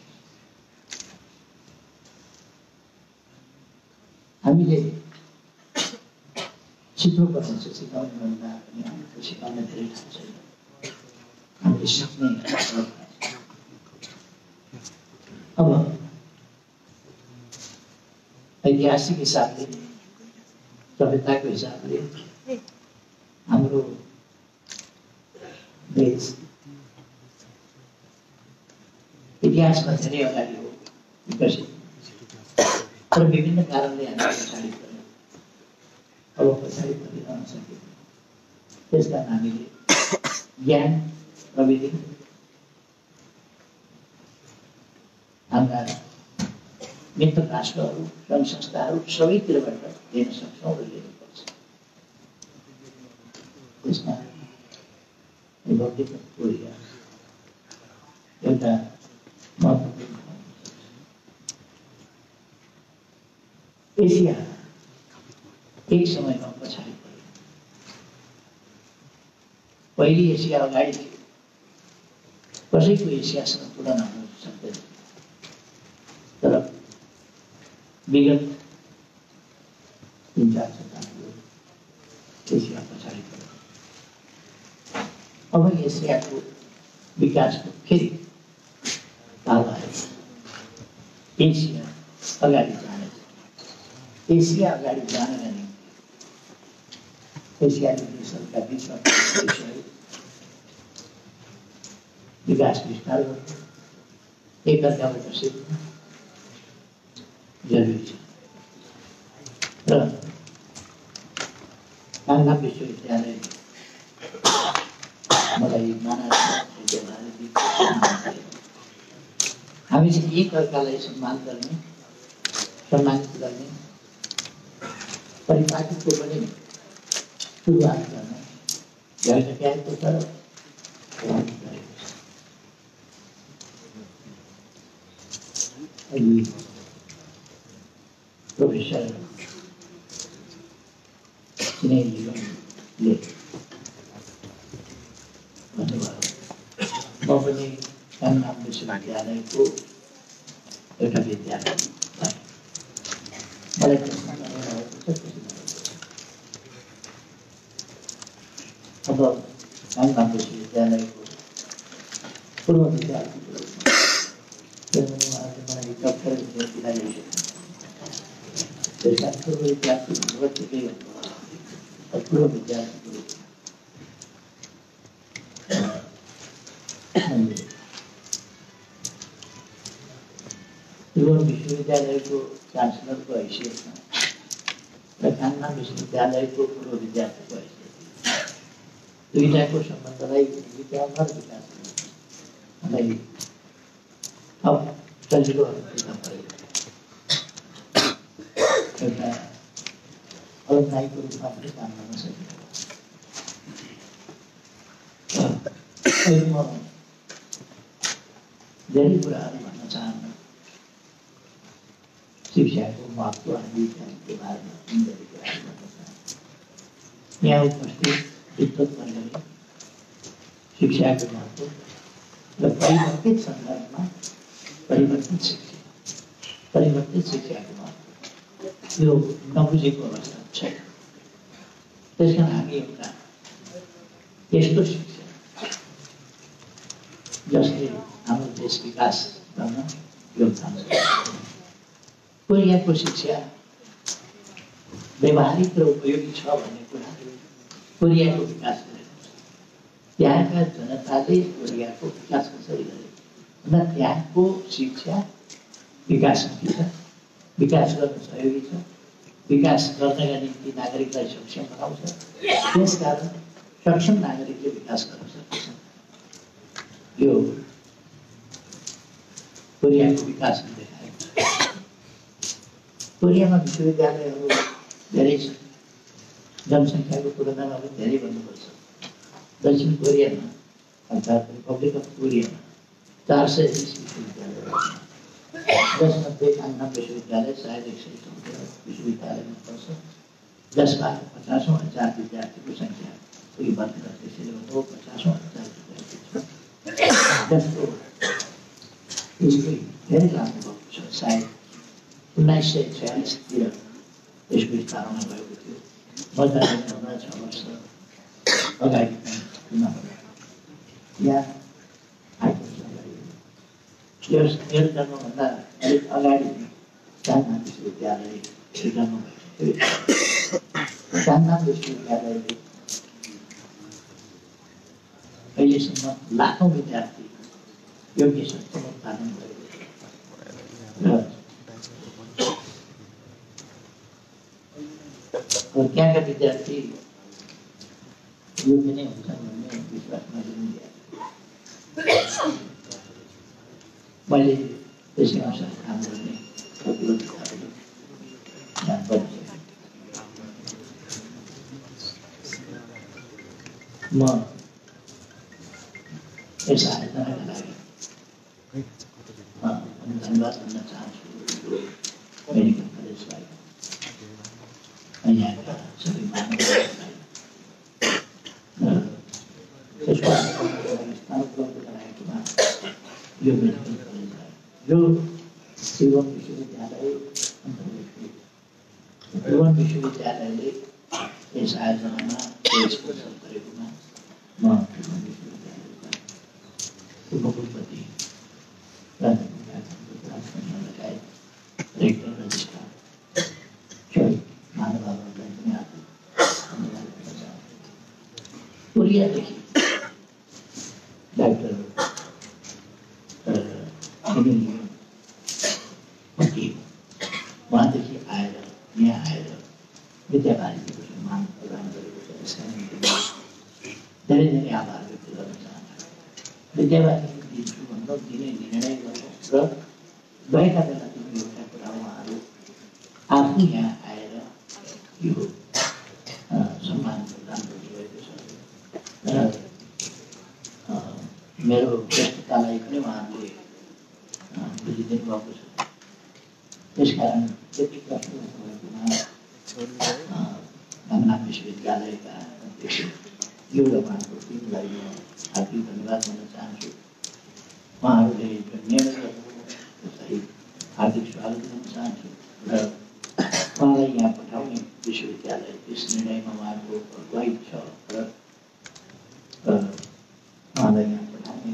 हामीले सिक्नुपर्छ, सिकाउने भन्दा पनि हामीले सिकाउने धेरै ठाउँ छैन। हामीले सिक्ने अब ऐतिहासिक हिसाबले, सभ्यताको हिसाबले हाम्रो देश इतिहासमा धेरै अगाडि हो विकसित, तर विभिन्न कारणले हामी पछाडि पर्यौँ। अब पछाडि परिरहन सकेन। त्यसकारण हामीले ज्ञान, प्रविधि, हाम्रा मित्र राष्ट्रहरू, सङ्घ संस्थाहरू सबैतिरबाट लिन सक्छौँ र लिनुपर्छ। त्यसमा रिपब्लिक अफ कोरिया एउटा महत्त्वपूर्ण ठाउँ छ। एसिया एक समयमा पछाडि पर्यो। पहिले एसिया अगाडि थियो। कसैको एसियासँग तुलना हुन सक्दैन। तर विगत 3-4 शताब्दीको पछाडि पऱ्यो। अब एसियाको विकासको फेरि पालो आयो। एसिया अगाडि जानेछ। एसिया अगाडि जानका निम्ति एसियाली देशहरूका बिचमा देशहरू विकास विस्तार गर्नु, एकअर्काबाट सिक्नु जरुरी छ। र काङ्गहाम विश्वविद्यालय मलाई मानव हामी चाहिँ एकअर्कालाई सम्मान गर्ने, सम्मानित गर्ने, परिपाटीको पनि सुरुवात गर्न गरिसकेको छ। प्रोफेसर चिनेलीले भन्नुभयो, म पनि काङ्गहाम विश्वविद्यालयको एउटा विद्यार्थी भएँ। मलाई त्यसमा अब काङ्गहाम विश्वविद्यालयको पूर्व विद्यार्थीको रूपमा मलाई डक्टर विद्यार्थीलाई त्यसका पूर्व विद्यार्थी भन्नुभयो, पूर्व विद्यार्थीको त्रिभुवन विश्वविद्यालयको चान्सलरको हैसियतमा र काङ्गहाम विश्वविद्यालयको पूर्व विद्यार्थीको हैसियतमा दुईटाको सम्बन्धलाई विद्यामा र विकासलाई थप सजिलोहरू दिन पऱ्यो। एउटा अलमनाईको रूपमा पनि काम गर्न सकिन्छ। म धेरै कुराहरू भन्न चाहन्न। शिक्षाको महत्त्व अनि विज्ञानको बारेमा धेरै कुराहरू भन्न चाहन्छु। यहाँ उपस्थित विद्वत मण्डली शिक्षाको महत्त्व र परिवर्तित सन्दर्भमा परिवर्तित शिक्षाको महत्त्व यो नबुझेको अवस्था छैन। त्यस कारण हामी एउटा यस्तो शिक्षा जसले हाम्रो देश विकास गर्न योगदान गर्छ। कोरियाको शिक्षा व्यवहारिक र उपयोगी छ भन्ने कुरा कोरियाको विकास गरेको छ। त्यहाँका जनताले कोरियाको विकास कसरी गरे भन्दा त्यहाँको शिक्षा विकासमुखी छ, विकास गर्न सहयोगी छ, विकास गर्नका निम्ति नागरिकलाई सक्षम बनाउँछ। त्यसकारण सक्षम नागरिकले विकास गर्न सक्छ। यो कोरियाको विकासले देखाएको छ। कोरियामा विश्वविद्यालयहरू धेरै छन्, जनसङ्ख्याको तुलनामा पनि धेरै भन्नुपर्छ। दक्षिण कोरियामा अर्थात् रिपब्लिक अफ कोरियामा 420 विश्वविद्यालयहरू छन्, जसमध्ये काङ्गहाम विश्वविद्यालय सायद 114 विश्वविद्यालयमा पर्छ, जसबाट 50,000 विद्यार्थीको सङ्ख्या उही बढेर त्यसैले गर्दा 50,000 विद्यार्थी छ। जसको हिस्ट्री धेरै लामो भएको छ। सायद 1946तिर यसको स्थापना भएको थियो। म जानेभन्दा 6 वर्ष अगाडि यहाँ मेरो जन्मभन्दा अलिक अगाडि काङ्गहाम विश्वविद्यालय जन्म भएको थियो। काङ्गहाम विश्वविद्यालयले अहिलेसम्म लाखौँ विद्यार्थी योग्य संस्थामा उत्पादन गरेको छ। त्यहाँका विद्यार्थी योग्य नै हुन्छन् भन्ने विश्वास मैले लिएँ। मैले त्यसै अनुसार काम गर्ने प्रतिबद्धताहरू ध्यान गरिसकेँ। म यस आयोजनाका लागि धन्यवाद भन्न चाहन्छु मेडिकल कलेजलाई, यहाँका सबै मानवहरूलाई यसको स्थान उपलब्ध गराएकोमा यो मेडिकल कलेजलाई, यो त्रिभुवन विश्वविद्यालय अन्तर्गत त्रिभुवन विश्वविद्यालयले यस आयोजनामा स्पोन्सर गरेकोमा म विश्वविद्यालयका उपकुलपति लगायत रेक्टर रजिस्ट्रार सबै महानुभावहरूलाई पनि हार्दिक धन्यवाद दिन चाहन्छु। कोरियादेखि डाक्टर उहाँदेखि आएर यहाँ आएर विद्या भारतीको सम्मान प्रदान गरेको छ। यसका निम्ति धेरै धेरै आभार व्यक्त गर्न चाहन्छु। विद्या भारती दिन्छु भन्दा दिने निर्णय गर्नु र गएका बेला पनि एउटा कुरा उहाँहरू आफू यहाँ आएर यो सम्मान प्रदान गरिरहेको छ र मेरो व्यस्ततालाई पनि उहाँहरूले बुझिदिनु भएको छ। त्यसकारण त्यति कष्ट भएकोमा गमनाम विश्वविद्यालयका अध्यक्ष यो र उहाँको टिमलाई म हार्दिक धन्यवाद दिन चाहन्छु। उहाँहरूले जुन निर्णय गर्नुभयो त्यसलाई हार्दिक स्वागत गर्न चाहन्छु र उहाँलाई यहाँ पठाउने विश्वविद्यालय त्यस निर्णयमा उहाँको अगुवाई छ र उहाँलाई यहाँ पठाउने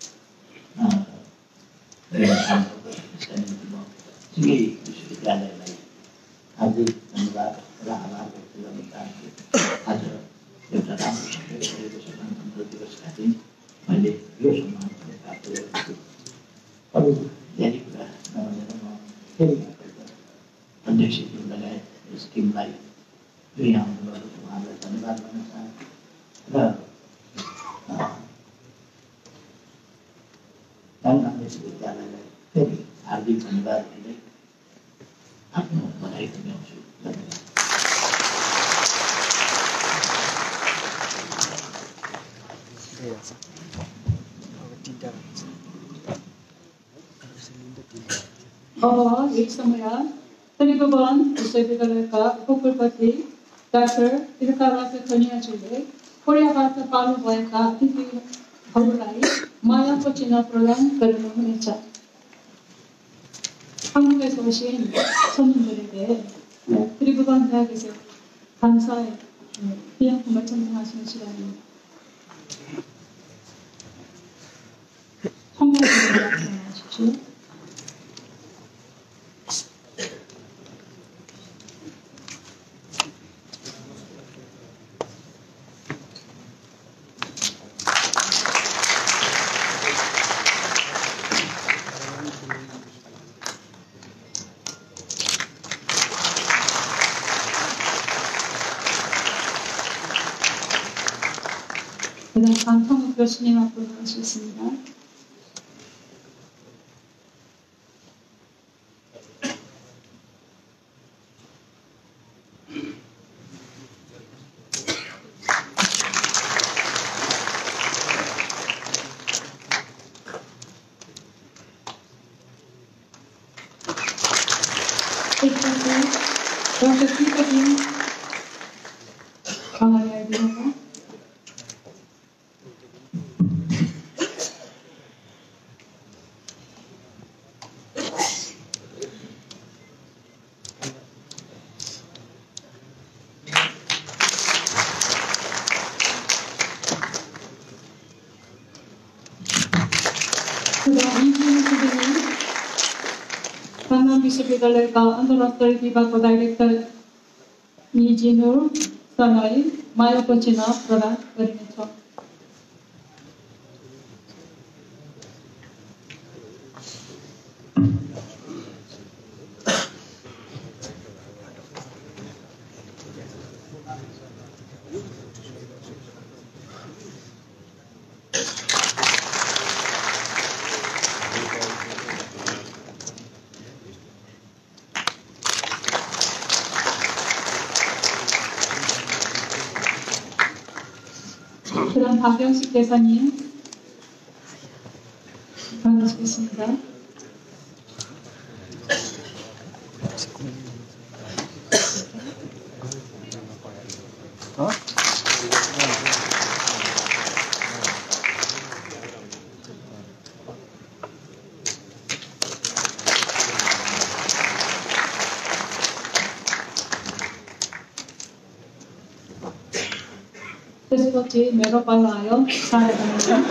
यसका निम्ति म सिँगै विश्वविद्यालयलाई हार्दिक धन्यवाद र आभार व्यक्त गर्न चाहन्छु। आज एउटा राम्रोसँग गरेको छ गणतन्त्र दिवसका दिन मैले यो सम्मान पनि प्राप्त गरेको छु। अरू धेरै कुरा नभनेर म फेरि अध्यक्षज्यू लगायत यस टिमलाई जो यहाँ आउनुभएको छ उहाँलाई धन्यवाद गर्न चाहन्छु र गमनाम विश्वविद्यालयलाई फेरि हार्दिक धन्यवाद दिँदै आफ्नो बधाई दिन्छु। धन्यवाद। अब एक समय त्रिभुवन विश्वविद्यालयका उपकुलपति डाक्टर तिरुकाराज खनियाज्यूले कोरियाबाट पाल्नुभएका अतिथिहरूलाई मायाको चिन्ह प्रदान गर्नुहुनेछ। 한국에서 오신 손님들에게 Tribhuvan 대학에서 감사의 기념품을 전달하시는 시간입니다. 성령님을 말씀하십시오. 그다음 강성욱 교수님 앞으로 나오시겠습니다. Dr. Peterkin Pangalia Dinova. गमनाम विश्वविद्यालयका अन्तर्राष्ट्रिय विभागको डाइरेक्टर इन्जिनियरलाई मायाको चिन्ह प्रदान गरिनेछ। 그럼 박영식 대사님 반갑습니다. त्यसपछि मेरो पालो आयो सारा बनाउनु।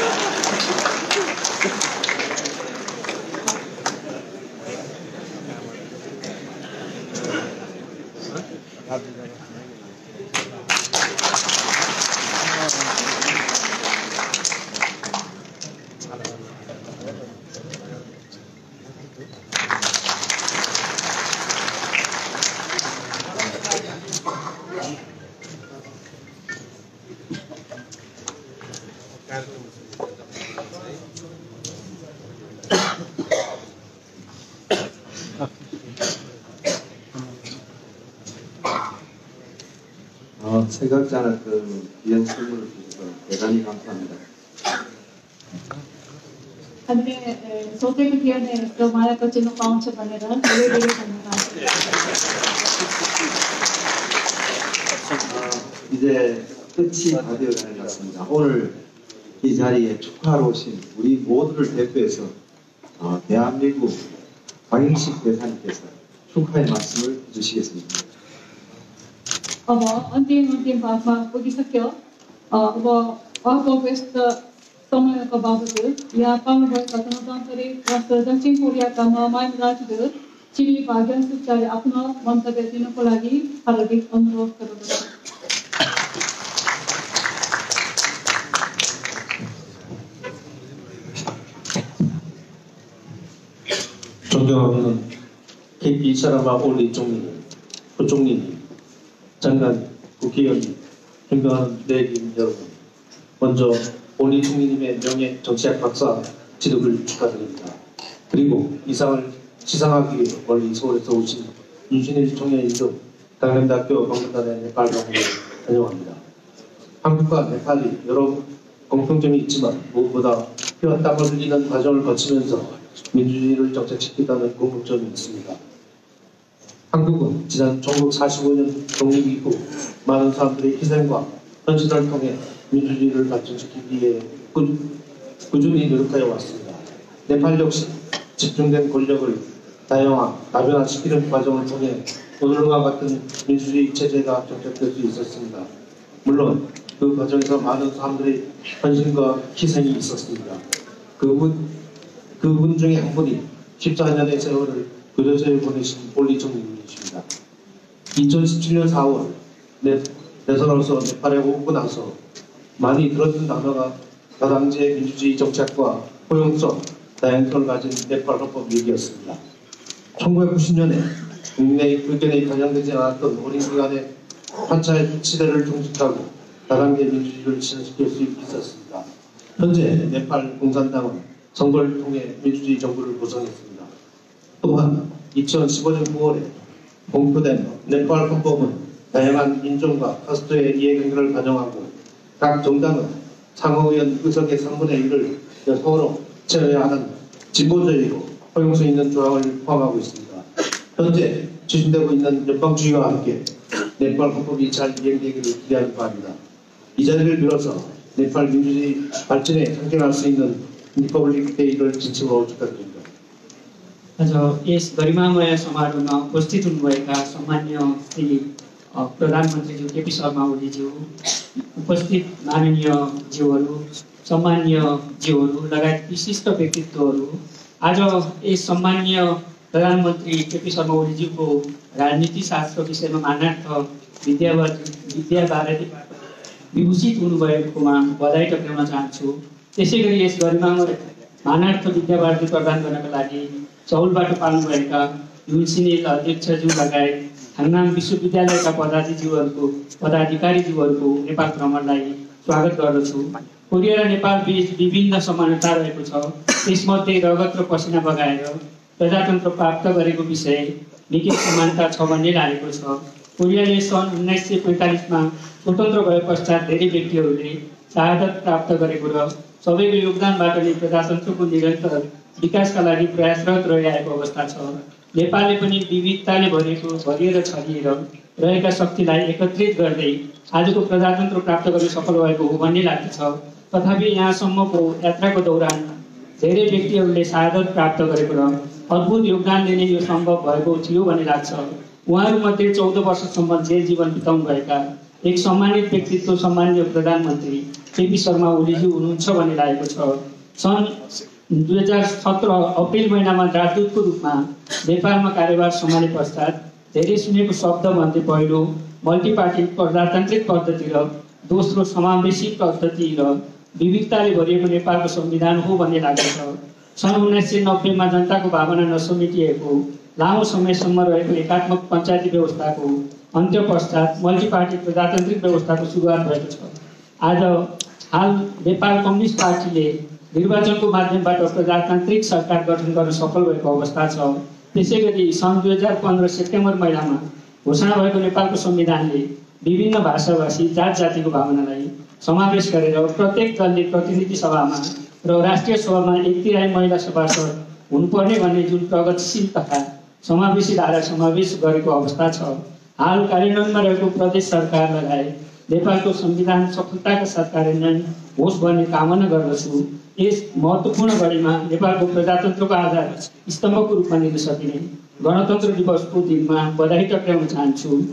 생각지 않았던 귀한 선물을 주셔서 대단히 감사합니다. हामीले सोचेको थिएन यस्तो उहाँको चिन्ह पाउँछ भनेर धेरै धेरै धन्यवाद। 이제 끝이 다 되어가는 것 같습니다. 오늘 이 자리에 축하하러 오신 우리 모두를 대표해서 대한민국 박영식 대사님께서 축하의 말씀을 해주시겠습니다. अब अन्तिम भागमा पुगिसक्यो। अब उहाँको व्यस्त समयको बावजुद यहाँ पाउनुभएका गणतन्त्रिक राष्ट्र दक्षिण कोरियाका महामहिम राजदूत श्री भाग्यन सुब्बाले आफ्नो मन्तव्य दिनको लागि हार्दिक अनुरोध गर्दछु। 존경하는 KP 샤라마 올리 총리, 부총리, 장관, 국회의원, 존경하는 내긴 여러분, 먼저 올리 총리님의 명예 정치학 박사 취득을 축하드립니다. 그리고 이상을 시상하기 위해 멀리 서울에서 오신 윤신일 총회인 등 당연대학교 방문단의 네팔 방문을 환영합니다. 한국과 네팔이 여러 공통점이 있지만 무엇보다 피와 땀을 흘리는 과정을 거치면서 민주주의를 정착시켰다는 공통점이 있습니다. 한국은 지난 1945년 독립 이후 많은 사람들의 희생과 헌신을 통해 민주주의를 발전시키기 위해 꾸준히 노력하여 왔습니다. 네팔 역시 집중된 권력을 다변화시키는 과정을 통해 오늘과 같은 민주주의 체제가 정착될 수 있었습니다. 물론 그 과정에서 많은 사람들의 헌신과 희생이 있었습니다. 그분 중에 한 분이 14년의 세월을 교도소에 보내신 올리 총리님이십니다. 2017년 4월 대선으로서 네팔에 오고 나서 많이 들었던 단어가 다당제 민주주의 정착과 포용성, 다양성을 가진 네팔 헌법 얘기였습니다. 1990년에 국내 의견에 반영되지 않았던 오랜 기간의 판차의 시대를 종식하고 다당계 민주주의를 실현시킬 수 있었습니다. 현재 네팔 공산당은 선거를 통해 민주주의 정부를 구성했습니다. 또한 2015년 9월에 공표된 네팔 헌법은 다양한 인종과 카스트의 이해관계를 반영하고 각 정당은 상하의원 의석의 3분의 1을 여성으로 제외하는 진보주의로 포용성 있는 조항을 포함하고 있습니다. 현재 추진되고 있는 연방주의와 함께 네팔 헌법이 잘 이행되기를 기대하는 바입니다. 이 자리를 빌어서 네팔 민주주의 발전에 상징할 수 있는 리퍼블릭 데이를 진심으로 축하드립니다. आज यस गरिमामय समारोहमा उपस्थित हुनुभएका सम्मान्य श्री प्रधानमन्त्रीज्यू केपी शर्मा ओलीज्यू, उपस्थित माननीय ज्यूहरू, सम्मान्य ज्यूहरू लगायत विशिष्ट व्यक्तित्वहरू, आज यस सम्मान्य प्रधानमन्त्री केपी शर्मा ओलीज्यूको राजनीतिशास्त्र विषयमा मानार्थ विद्यावारिधीबाट विभूषित हुनुभएकोमा बधाई टक्राउन चाहन्छु। त्यसैगरी यस गरिमामय मानार्थ विद्यावारिधी प्रदान गर्नका लागि चौलबाट पाल्नुभएका युनसिनेल अध्यक्षज्यू लगायत हाङनाम विश्वविद्यालयका पदाधिकारीज्यूहरूको नेपाल भ्रमणलाई स्वागत गर्दछु। कोरिया र नेपाल बीच विभिन्न समानता रहेको छ, त्यसमध्ये रगत र पसिना बगाएर प्रजातन्त्र प्राप्त गरेको विषय निकै समानता छ भन्ने लागेको छ। कोरियाले सन् 1945मा स्वतन्त्र भए पश्चात धेरै व्यक्तिहरूले शहादत प्राप्त गरेको र सबैको योगदानबाट नै प्रजातन्त्रको निरन्तर विकासका लागि प्रयासरत रहिआएको अवस्था छ। नेपालले पनि विविधताले भरिएर छरिएर रहेका शक्तिलाई एकत्रित गर्दै आजको प्रजातन्त्र प्राप्त गर्न सफल भएको हो भन्ने लाग्दछ। तथापि यहाँसम्मको यात्राको दौरान धेरै व्यक्तिहरूले शहादत प्राप्त गरेको र अद्भुत योगदान दिने यो सम्भव भएको थियो भन्ने लाग्छ। उहाँहरूमध्ये 14 वर्षसम्म जेल जीवन बिताउनुभएका एक सम्मानित व्यक्तित्व सम्मानीय प्रधानमन्त्री केपी शर्मा ओलीजी हुनुहुन्छ भन्ने लागेको छ। सन् 2017 अप्रिल महिनामा राजदूतको रूपमा नेपालमा कार्यभार सम्हाले पश्चात धेरै सुनेको शब्दमध्ये पहिलो मल्टिपार्टी प्रजातान्त्रिक पद्धति र दोस्रो समावेशी पद्धति र विविधताले भरिएको नेपालको संविधान हो भन्ने लाग्दछ। सन् 1990मा जनताको भावना नसमेटिएको लामो समयसम्म रहेको एकात्मक पञ्चायती व्यवस्थाको अन्त्य पश्चात मल्टिपार्टी प्रजातान्त्रिक व्यवस्थाको सुरुवात भएको छ। हाल नेपाल कम्युनिस्ट पार्टीले निर्वाचनको माध्यमबाट प्रजातान्त्रिक सरकार गठन गर्न सफल भएको अवस्था छ। त्यसैगरी सन् 2015 सेप्टेम्बर महिनामा घोषणा भएको नेपालको संविधानले विभिन्न भाषाभाषी जात जातिको भावनालाई समावेश गरेर प्रत्येक दलले प्रतिनिधि सभामा र राष्ट्रिय सभामा 1/3 महिला सभासद हुनुपर्ने भन्ने जुन प्रगतिशील तथा समावेशी धारा समावेश गरेको अवस्था छ। हाल कार्यान्वयनमा रहेको प्रदेश सरकार लगायत नेपालको संविधान सफलताका साथ कार्यान्वयन होस् भन्ने कामना गर्दछु। यस महत्त्वपूर्ण घडीमा नेपालको प्रजातन्त्रको आधार स्तम्भको रूपमा लिन सकिने गणतन्त्र दिवसको दिनमा बधाई टक्राउन चाहन्छु।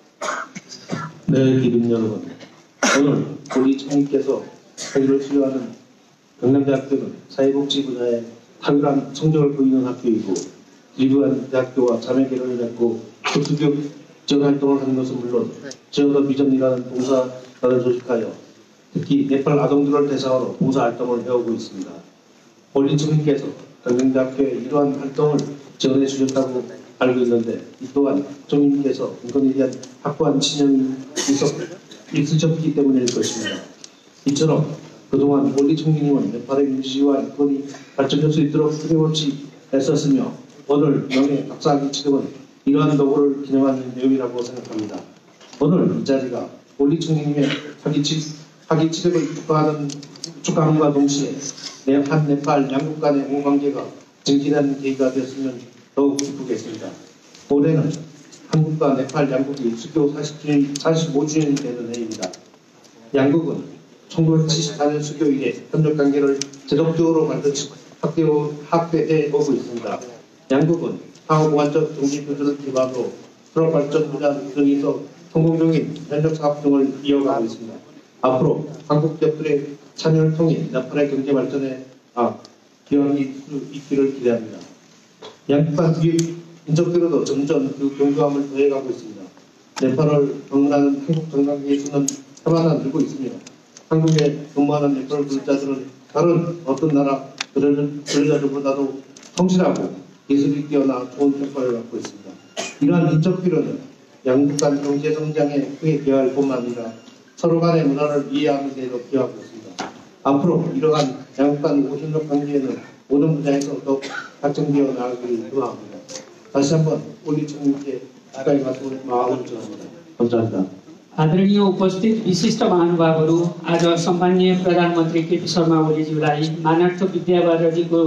네, 기빈 여러분, 오늘 우리 총리께서 자기를 수료하는 경남대학교는 사회복지분야에 탁월한 성적을 보이는 학교이고 일부한 대학교와 자매결연을 맺고 특수교육 지원활동을 하는 것은 물론 지역의 비전이라는 봉사단을 조직하여 특히 네팔 아동들을 대상으로 봉사활동을 해오고 있습니다. 올린 총리께서 경남대학교에 이러한 활동을 지원해 주셨다고 알고 있는데 이 또한 총리님께서 인권에 대한 확고한 신념이 있으셨기 때문일 것입니다. 이처럼 그동안 올리 총리님은 네팔의 민주주의와 인권이 발전할 수 있도록 끊임없이 애썼으며 오늘 명예 박사학위 취득은 이러한 노고를 기념하는 내용이라고 생각합니다. 오늘 이 자리가 올리 총리님의 학위 취득을 축하함과 동시에 네팔 양국 간의 호관계가 증진하는 계기가 되었으면 더욱 기쁘겠습니다. 올해는 한국과 네팔 양국이 수교 45주년이 되는 해입니다. 양국은 1974년 수교 이래 협력관계를 지속적으로 확대해 오고 있습니다. 양국은 상호보완적 동기표준을 기반으로 수로 발전 분야 등에서 성공적인 협력 사업 등을 이어가고 있습니다. 앞으로 한국 기업들의 참여를 통해 네팔의 경제 발전에 기여할 수 있기를 기대합니다. 양국 간 인적으로도 점점 그 견고함을 더해가고 있습니다. 네팔을 방문하는 한국 관광객의 수는 해마다 늘고 있으며 한국에 근무하는 네팔 근로자들은 다른 어떤 나라 근로자들보다도 성실하고 기술이 뛰어나 좋은 평가를 받고 있습니다. 이러한 인적 교류는 양국 간 경제 성장에 크게 기여할 뿐만 아니라 서로 간의 문화를 이해하는 데도 기여하고 있습니다. 앞으로 이러한 양국 간 협력 관계에는 모든 분야에서 더욱 발전되어 나가기를 기원합니다. 다시 한번 올리 총리께 가까이 가서 마음을 전합니다. 감사합니다. आदरणीय उपस्थित विशिष्ट महानुभावहरू, आज सम्माननीय प्रधानमन्त्री केपी शर्मा ओलीज्यूलाई मानर्थ विद्यावारिधीको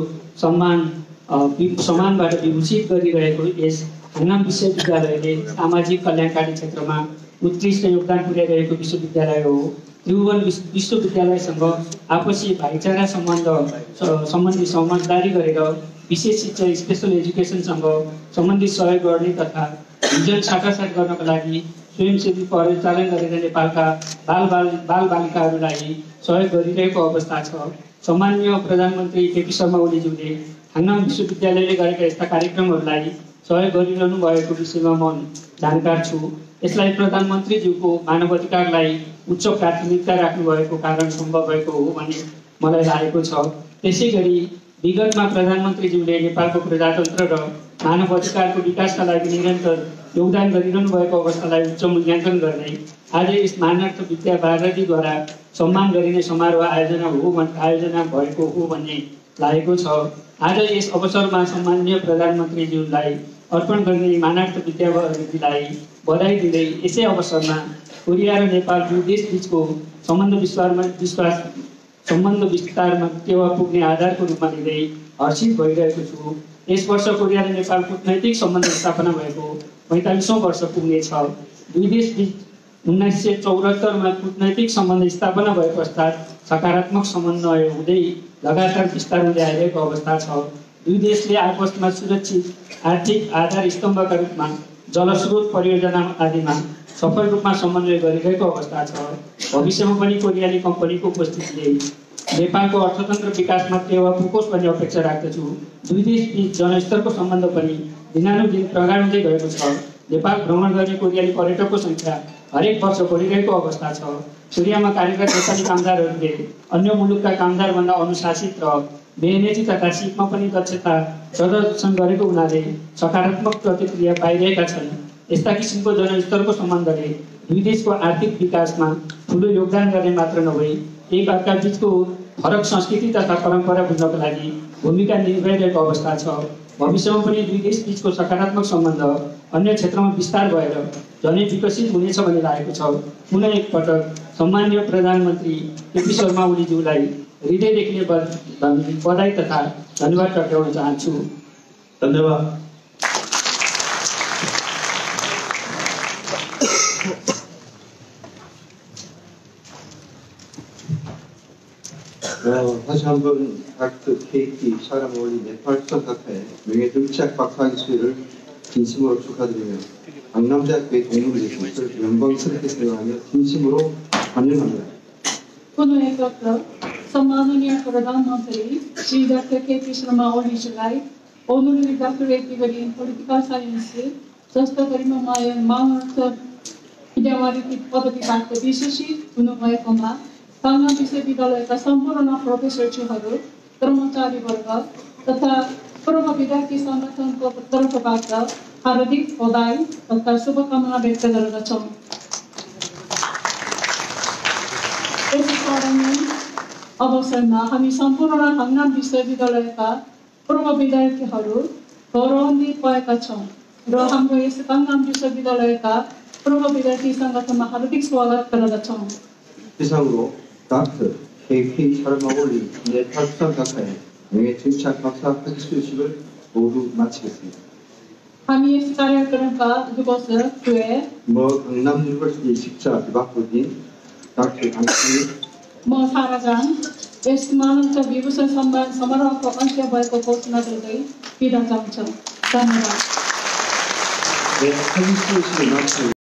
सम्मानबाट विभूषित गरिरहेको यस हाङनाम विश्वविद्यालयले सामाजिक कल्याणकारी क्षेत्रमा उत्कृष्ट योगदान पुर्याइरहेको विश्वविद्यालय हो। त्रिभुवन विश्वविद्यालयसँग आपसी भाइचारा सम्बन्धी समझदारी गरेर विशेष शिक्षा स्पेशल एजुकेसनसँग सम्बन्धित सहयोग गर्ने तथा भिजन साटासाट गर्नको लागि स्वयंसेवी परिचालन गरेर नेपालका बालबालिकाहरूलाई सहयोग गरिरहेको अवस्था छ। सम्माननीय प्रधानमन्त्री केपी शर्मा ओलीज्यूले हाङनाम विश्वविद्यालयले गरेका यस्ता कार्यक्रमहरूलाई सहयोग गरिरहनु भएको विषयमा म जानकार छु। यसलाई प्रधानमन्त्रीज्यूको मानव अधिकारलाई उच्च प्राथमिकता राख्नुभएको कारण सम्भव भएको हो भन्ने मलाई लागेको छ। त्यसैगरी विगतमा प्रधानमन्त्रीज्यूले नेपालको प्रजातन्त्र र मानव अधिकारको विकासका लागि निरन्तर योगदान गरिरहनु भएको अवस्थालाई उच्च मूल्याङ्कन गर्दै आज यस मानर्थ विद्यावारिधीद्वारा सम्मान गरिने समारोह आयोजना भएको हो भन्ने लागेको छ। आज यस अवसरमा सम्माननीय प्रधानमन्त्रीज्यूलाई अर्पण गर्ने मानर्थ विद्यावारिधीलाई बधाई दिँदै यसै अवसरमा कोरिया र नेपाल दुई देशबीचको सम्बन्ध विस्तारमा टेवा पुग्ने आधारको रूपमा लिँदै हर्षित भइरहेको छु। यस वर्ष कोरिया र नेपाल कूटनैतिक सम्बन्ध स्थापना भएको 45औं वर्ष पुग्नेछ। दुई देशबीच 1974मा कूटनैतिक सम्बन्ध स्थापना भए पश्चात सकारात्मक समन्वय हुँदै लगातार विस्तार हुँदै आइरहेको अवस्था छ। दुई देशले आपसमा सुरक्षित आर्थिक आधार स्तम्भका रूपमा जलस्रोत परियोजना आदिमा सफल रूपमा समन्वय गरिरहेको अवस्था छ। भविष्यमा पनि कोरियाली कम्पनीको उपस्थितिले नेपालको अर्थतन्त्र विकासमा टेवा पुगोस् भन्ने अपेक्षा राख्दछु। दुई देशबीच जनस्तरको सम्बन्ध पनि दिनानुदिन प्रगाढ हुँदै गएको छ। नेपाल भ्रमण गर्ने कोरियाली पर्यटकको सङ्ख्या हरेक वर्ष बढिरहेको अवस्था छ। कोरियामा कार्यरत नेपाली कामदारहरूले अन्य मुलुकका कामदारभन्दा अनुशासित र मेहनती तथा सिपमा पनि दक्षता प्रदर्शन गरेको हुनाले सकारात्मक प्रतिक्रिया पाइरहेका छन्। यस्ता किसिमको जनस्तरको सम्बन्धले दुई देशको आर्थिक विकासमा ठुलो योगदान गर्ने मात्र नभई एक अर्का बीचको फरक संस्कृति तथा परम्परा बुझ्नको लागि भूमिका निभाइरहेको अवस्था छ। भविष्यमा पनि दुई देश बीचको सकारात्मक सम्बन्ध अन्य क्षेत्रमा विस्तार भएर झनै विकसित हुनेछ भन्ने लागेको छ। पुनः एकपटक सम्माननीय प्रधानमन्त्री केपी शर्मा ओलीज्यूलाई हृदयदेखि बधाई तथा धन्यवाद टक्राउन चाहन्छु। धन्यवाद। 다시 한번 닥터 KT 샤람 올리 네팔 수상카페 명예등짝 박사학위 수여를 진심으로 축하드리며 강남대학교의 동문을 해준 것을 영광스럽게 생각하며 진심으로 환영합니다. पुनः एकत्र सम्माननीय प्रधानमन्त्री श्री डाक्टर केपी शर्मा ओलीजीलाई honorary doctorate degree in political science जस्तो गरिमा मानर्थ विद्यावारिधि पदवीबाट विशेषित हुनुभएकोमा काङ्गनाम विश्वविद्यालयका सम्पूर्ण प्रोफेसरज्यूहरू, कर्मचारीवर्ग तथा पूर्व विद्यार्थी सङ्गठनको तर्फबाट हार्दिक बधाई तथा शुभकामना व्यक्त गर्दछौँ। यसकारण अवसरमा हामी सम्पूर्ण काङ्गनाम विश्वविद्यालयका पूर्व विद्यार्थीहरू गौरवान्वित भएका छौँ र हाम्रो यस काङ्गनाम विश्वविद्यालयका पूर्व विद्यार्थी सङ्गठनमा हार्दिक स्वागत गर्दछौँ। 이상으로 닥터 KT 샤르마 올리 네팔 수상카페 명예등짝 박사학위 수여식을 모두 마치겠습니다. हामी यस कार्यक्रमका दिवस हुए 강남 유니버시티 शिक्षा विभागको दिन डाक्टर आन्थनी म साराजान यस मानव विभूषण सम्मान समारोहको अन्त्य भएको घोषणा गर्दै बिदा चाहन्छौँ। धन्यवाद। 학위 수여식을 마치고